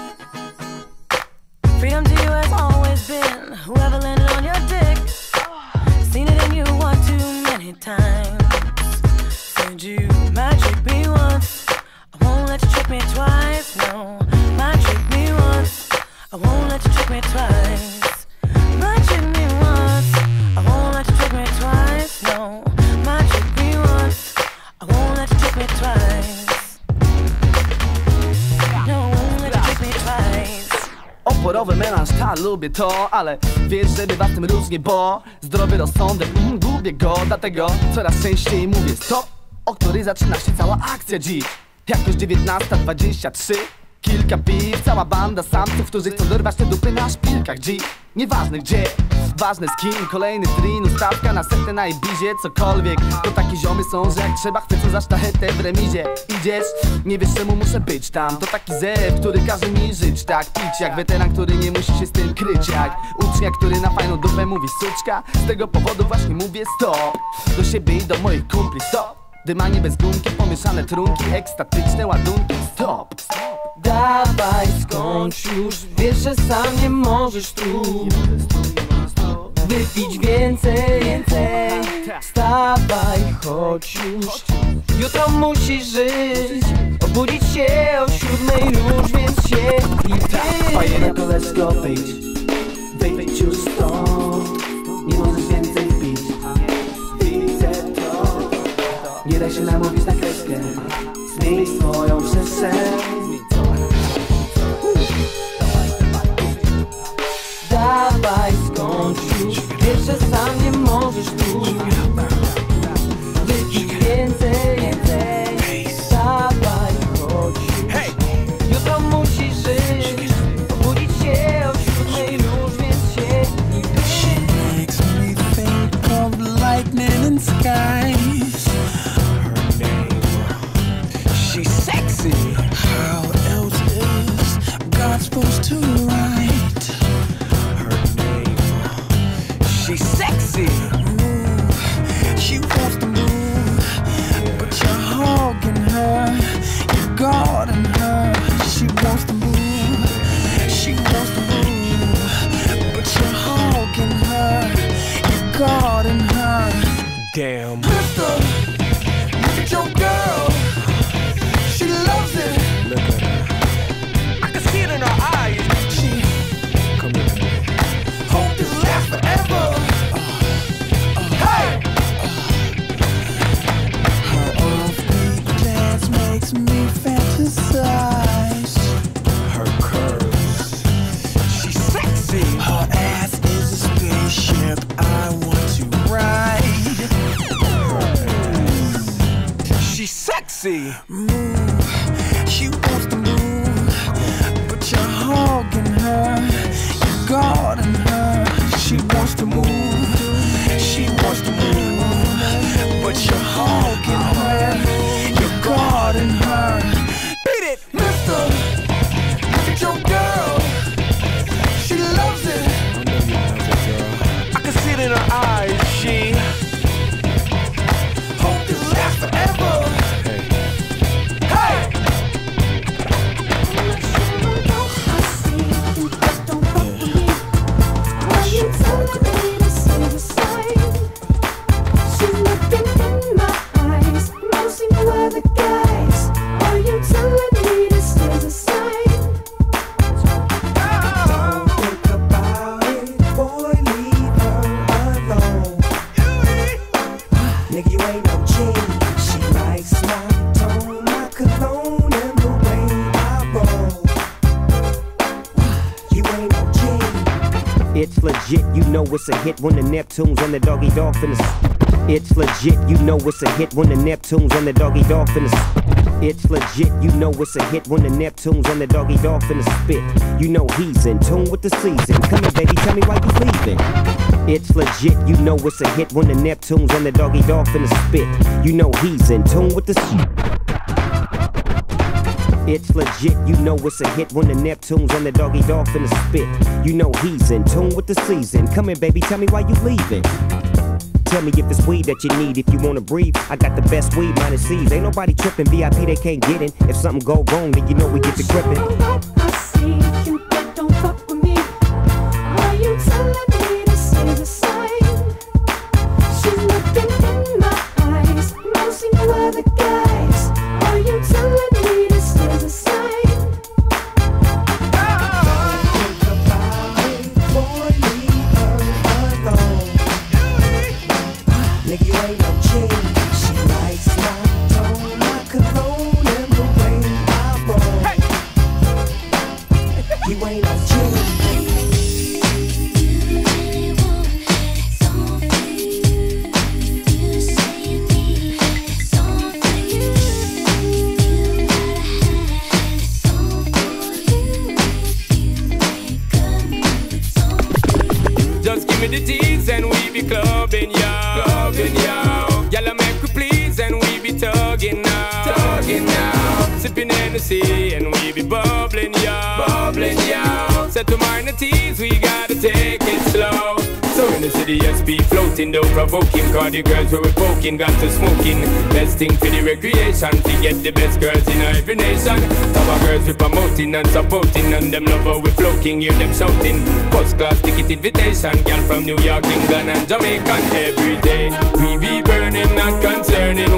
Freedom to you has always been whoever landed on your dick. Seen it in you 1 too many times. Said you might trick me once, I won't let you trick me twice. No, might trick me once, I won't let you trick me twice. Might trick me once, I won't let you trick me twice. No, might trick me once, I won't let you trick me twice. No, I won't let you trick me twice. Oporowy melanż, ta lubię to, ale wiesz, że bywa w tym różnie, bo zdrowy rozsądek, gubię go, dlatego coraz częściej mówię stop, o której zaczyna się cała akcja dziś. Jak już 19:23, kilka piw, cała banda samców, którzy chcą dorwać te dupy na szpilkach G. Nieważne gdzie, ważne z kim, kolejny trin, ustawka na setę na Ibizie, cokolwiek. To takie ziomy są, że jak trzeba chwycą za sztachetę w remizie. Idziesz, nie wiesz czemu muszę być tam. To taki zew, który każe mi żyć tak, pić jak weteran, który nie musi się z tym kryć. Jak ucznia, który na fajną dupę mówi suczka. Z tego powodu właśnie mówię stop. Do siebie i do moich kumpli stop. Dymanie bez gumki, pomieszane trunki, ekstatyczne ładunki, stop. Dawaj, skończ już, wiesz, że sam nie możesz tu wypić więcej. Wstawaj, chodź. chodź już. Jutro musisz żyć, obudzić się o 7 już, więc się i tak. Fajnie, to let's go, bitch. Wyjdź już stąd, nie możesz więcej pić. Widzę to, nie daj się namówić na kreskę. Zmień swoją przestrzeń. Dawaj, skończ już, wiesz, że sam nie możesz tu. Wypij więcej, dawaj, chodź już. Jutro musisz żyć, obudzić się o 7 już, więc się nie wyjdź. She makes me think of lightning in skies. Her name, she's sexy. How else is God supposed to write her name? She's sexy. Move, she wants to move, but you're hogging her, you're guarding her. She wants to move, she wants to move, but you're hogging her, you're guarding her. Damn. Mister, look at your girl. She loves it. Look at her. I can see it in her eyes. She come here. Hope this lasts forever. Hey! Her offbeat dance makes me fantasize. Her curves, she's sexy. Her ass is a spaceship I want to ride. She's sexy. Move, she wants to move, but you're hogging her, you're guarding her. She wants to move, she wants to move, but you're hogging her, you're guarding her. Beat it, mister, look at your girl. She loves it. I can see it in her eyes. She hope this lasts forever. Hey! Nigga, you ain't no G. She likes my tone, my cologne, and the way I roll. You ain't no G. It's legit, you know it's a hit when the Neptunes and the doggy dog finna. It's legit, you know it's a hit when the Neptunes and the doggy dog finna. It's legit, you know it's a hit when the Neptunes and the doggy dog finna spit. You know he's in tune with the season. Come here, baby, tell me why you leaving. It's legit, you know it's a hit when the Neptunes and the doggy dog finna spit. You know he's in tune with the It's legit, you know it's a hit when the Neptunes and the doggy dog finna spit. You know he's in tune with the season. Come here, baby, tell me why you leaving. Tell me if it's weed that you need, if you wanna breathe. I got the best weed, minus C's. Ain't nobody tripping, VIP they can't get in. If something go wrong, then you know we get to gripping. I see you, but don't fuck with me. Are you telling me this is a sign? She's looking in my eyes, no single other guys. Are you telling me this is a sign? Nigga, you ain't no G. She likes my tone, my cologne, and the way I roll. Hey. You ain't no G. Just give me the teas and we be clubbing, yo. Clubbing, yo. Y'all make we please and we be tugging now. Tugging now. Sipping Hennessy and we be bubbling, yo. Bubbling, yo. Set to minor teas, we gotta take it slow. So in the city, SP floating, though provoking. Cause the girls where we poking, got to smoking. Best thing for the recreation, to get the best girls in every nation. Our girls we promoting and supporting, and them lover we floating, hear them shouting. First class ticket invitation, girl from New York, England and Jamaica. Every day we be burning, not concerning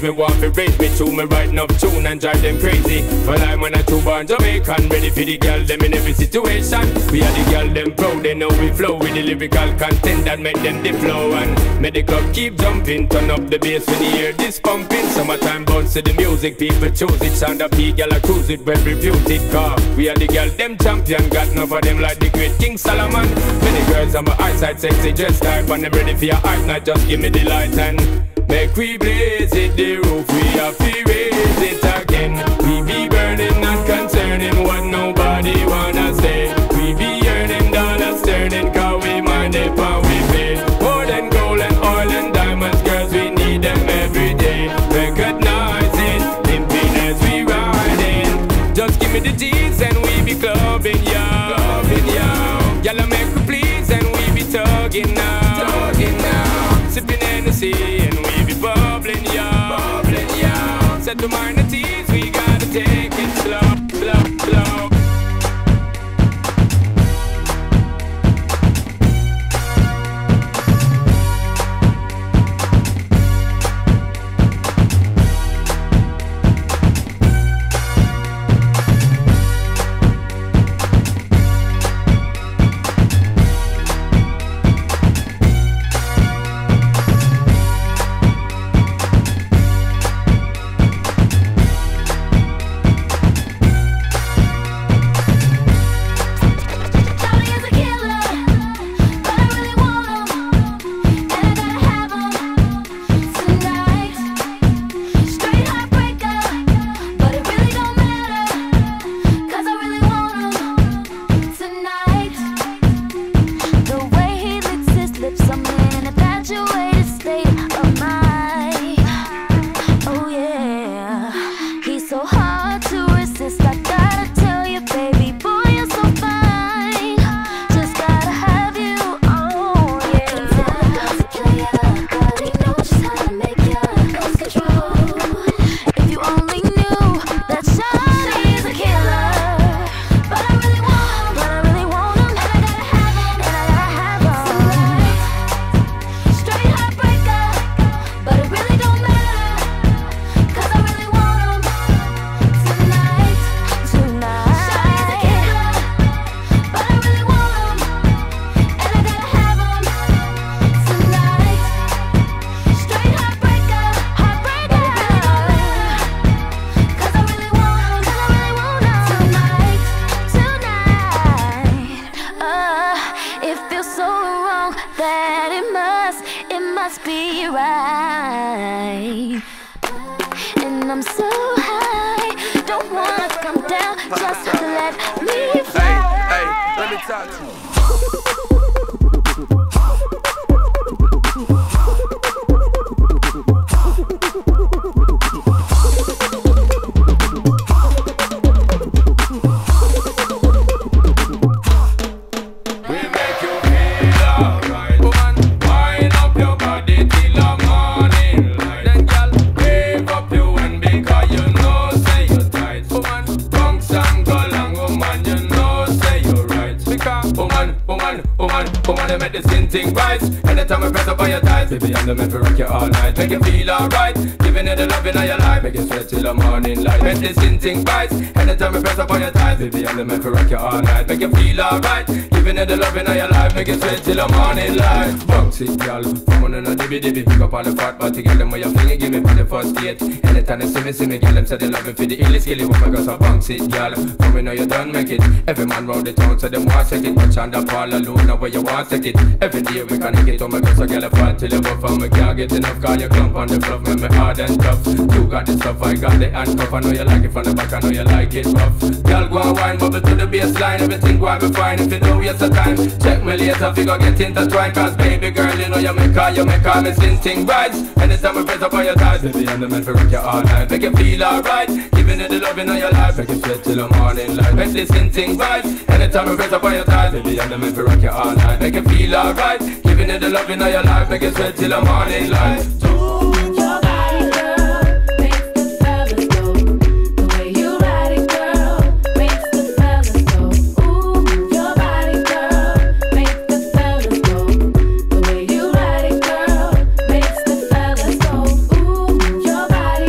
me want to raise me to me writing up tune and drive them crazy. Well, I'm when I true born Jamaican, ready for the girl them in every situation. We are the girl them proud, they know we flow with the lyrical content that make them the flow. And make the club keep jumping, turn up the bass when you hear this pumping. Summertime bounce to the music, people choose it. Sound up, girl I cruise it, well reputed car. We are the girl them champion, got enough of them like the great King Solomon. Many girls on my eyesight, sexy dress type, and them ready for your hype night, just give me the light and make we blaze it, the roof, we have to raise it again. We be burning, not concerning what nobody wanna say. We be earning dollars, turning, cause we mind it, and we pay. More than gold and oil and diamonds, girls, we need them every day. Recognize it, limping as we riding. Just give me the G's and we be clubbing, yo. Clubbing, yo. Y'all make we please and we be tugging now. Tugging now. Sipping Hennessy and we be bubbling, yo. Bubbling, yo. Set the minor teas, we gotta take it slow, slow, slow. Baby, I'm the man for rock you all night. Make you feel alright. Giving you the loving of your life. Make you sweat till the morning light. Make this thing bites. Anytime I press up on your thighs. Baby, I'm the man for rock you all night. Make you feel alright. Giving you the loving of your life. Make you sweat till the morning light. Bounce it, girl. Come on and a dibby dibby. Pick up on the fat body. Girl, them where you fling it. Give me for the first date. Anytime they see me, girl, them say they love it for the illy skilly. Oh my God, so bounce it, girl. Come on, you done make it. Every man round the town so them want take it. Watch on the ball alone. Now where you want take it. Every day we can get. Oh my God, so girl, I fall till you buff. And me can't get enough. Cause you clump on the bluff. Make me hard and tough. You got the stuff, I got the handcuff. I know you like it from the back, I know you like it rough. Girl, go and wine, bubble to the baseline. Everything go and be fine. If you don't waste the time, check me later, figure get intertwined. Cause baby girl, you know you make all me sin thing right. Anytime we press up on your thighs, baby, I'm the man for rock you all night. Make you feel alright, giving you the loving of your life. Make you sweat till the morning light. Make this sin thing right. Anytime we press up on your thighs, baby, I'm the man for rock you all night. Make you feel alright, giving you the loving of your life. Make you sweat till the morning light. Your body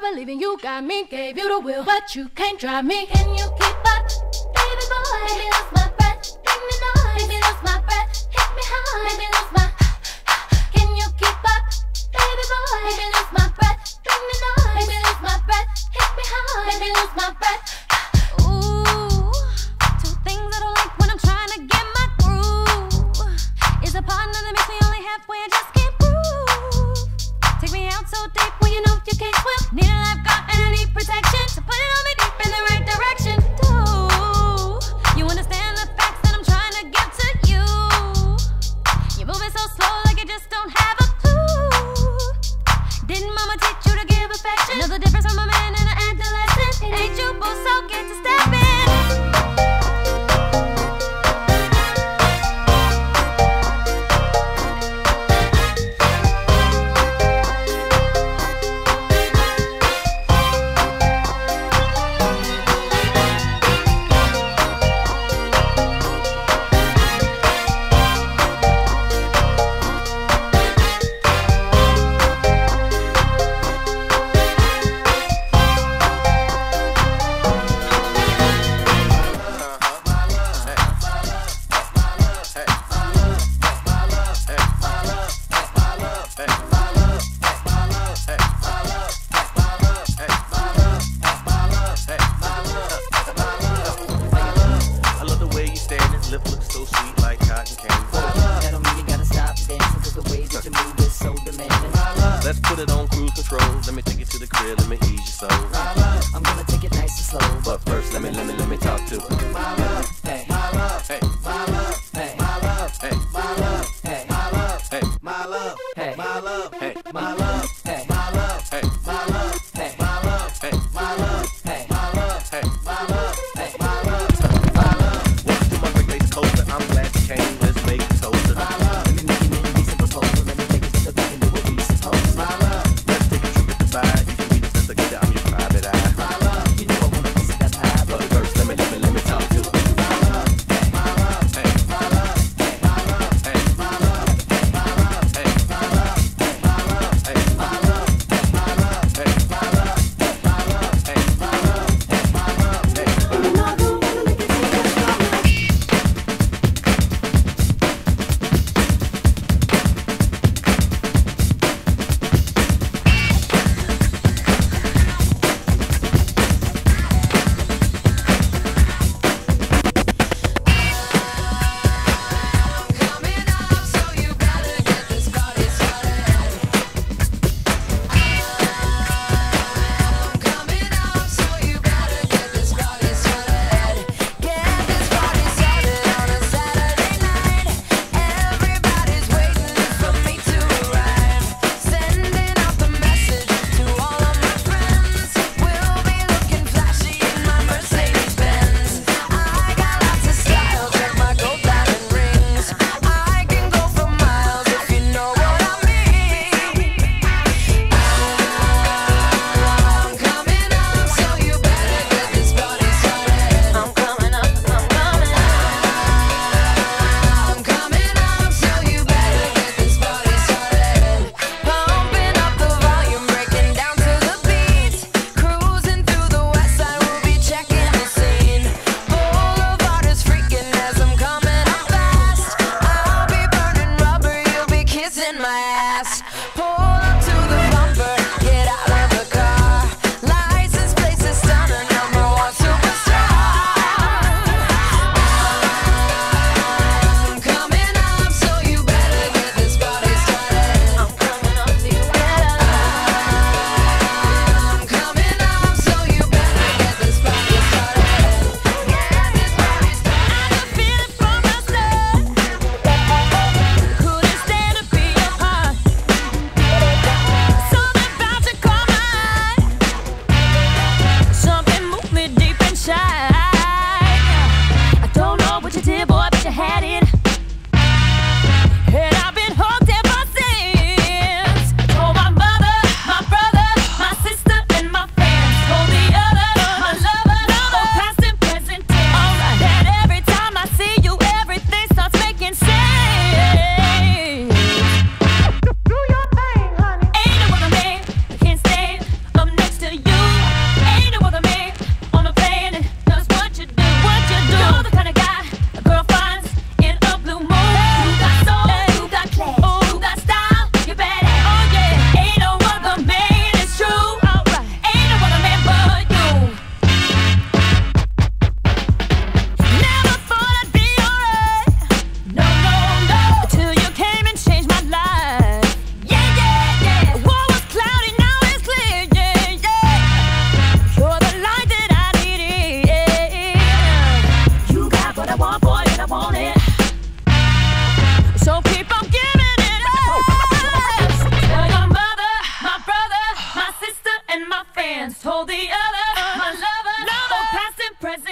believe in you, got me, gave you the will, but you can't drive me. Can you keep up, baby boy? Make me lose my breath, make me noise, make me lose my breath, hit me hard, make me lose my. Can you keep up, baby boy? Make me lose my breath, make me noise, make me lose my breath, hit me hard, make me lose my breath. Ooh, two things I don't like when I'm trying to get my groove. Is a partner that makes me only halfway, I just can't prove. Take me out so deep when you know you can't swim. Need a lifeguard and I need protection, so put it on me deep in the right direction. Do you understand the facts that I'm trying to give to you? You're moving so slow like you just don't have a clue. Didn't mama teach you to give affection? Know the difference from a man and an adolescent. It ain't you both, so get to step in.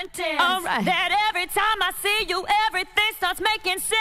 pretend Alright. that every time I see you, everything starts making sense.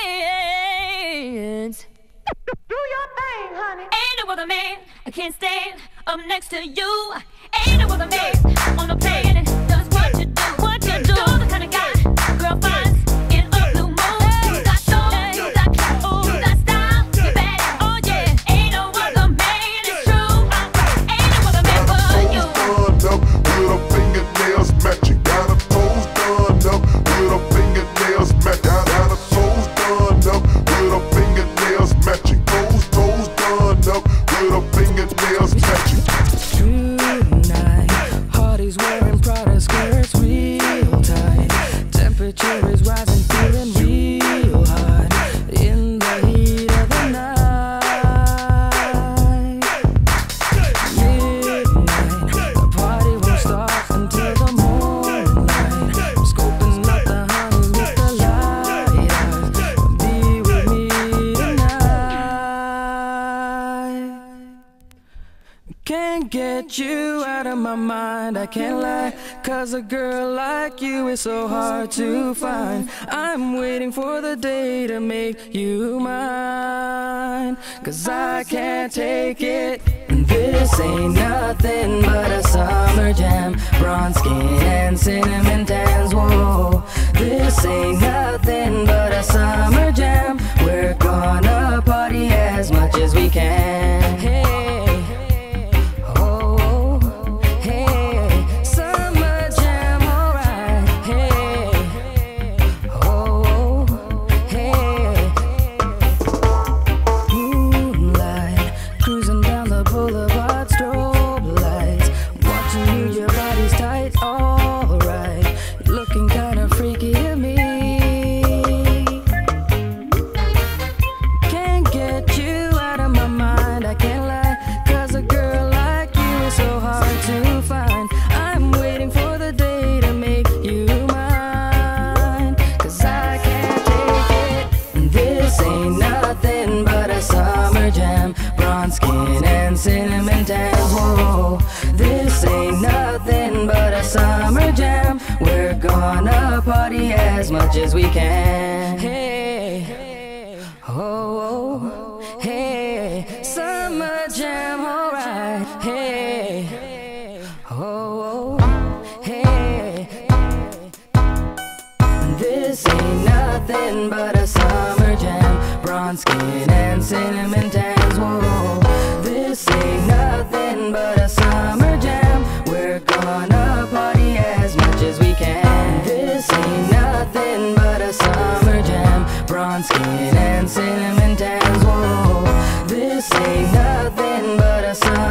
Do your thing, honey. Ain't no other man I can't stand up next to you. Ain't no other man on the planet does what you do. What you do, the kind of guy girl finds in a blue moon. You got soul, you got class, ooh, you got style, you bad, oh yeah. Ain't no other man, it's true. Ain't no other man but you. Done up with her fingernails matching. Got her toes done up with her fingernails matching. Got her toes done up with her fingernails matching. Toes done up with her fingernails matching. Tonight, Hardy's wearing Prada skirts real tight. Temperature is rising, feeling real hot in the heat of the night. Midnight, the party won't start until the moonlight. I'm scoping out the honeys with the lighters. Be with me tonight. Can't get you out of my mind, I can't lie. Cause a girl like you is so hard to find. I'm waiting for the day to make you mine. Cause I can't take it. This ain't nothing but a summer jam. Bronze skin and cinnamon tans, whoa. This ain't nothing but a summer jam. We're gonna party as much as we can. Hey. Cinnamon tans, whoa. This ain't nothing but a summer jam. We're gonna party as much as we can. Hey, oh, hey, summer jam, alright. Hey, oh, hey. This ain't nothing but a summer jam. Bronze skin and cinnamon tans, whoa. This ain't nothing but a summer jam. We're gonna party as much as we can. This ain't nothing but a summer jam. Bronze skin and cinnamon tans, whoa. This ain't nothing but a summer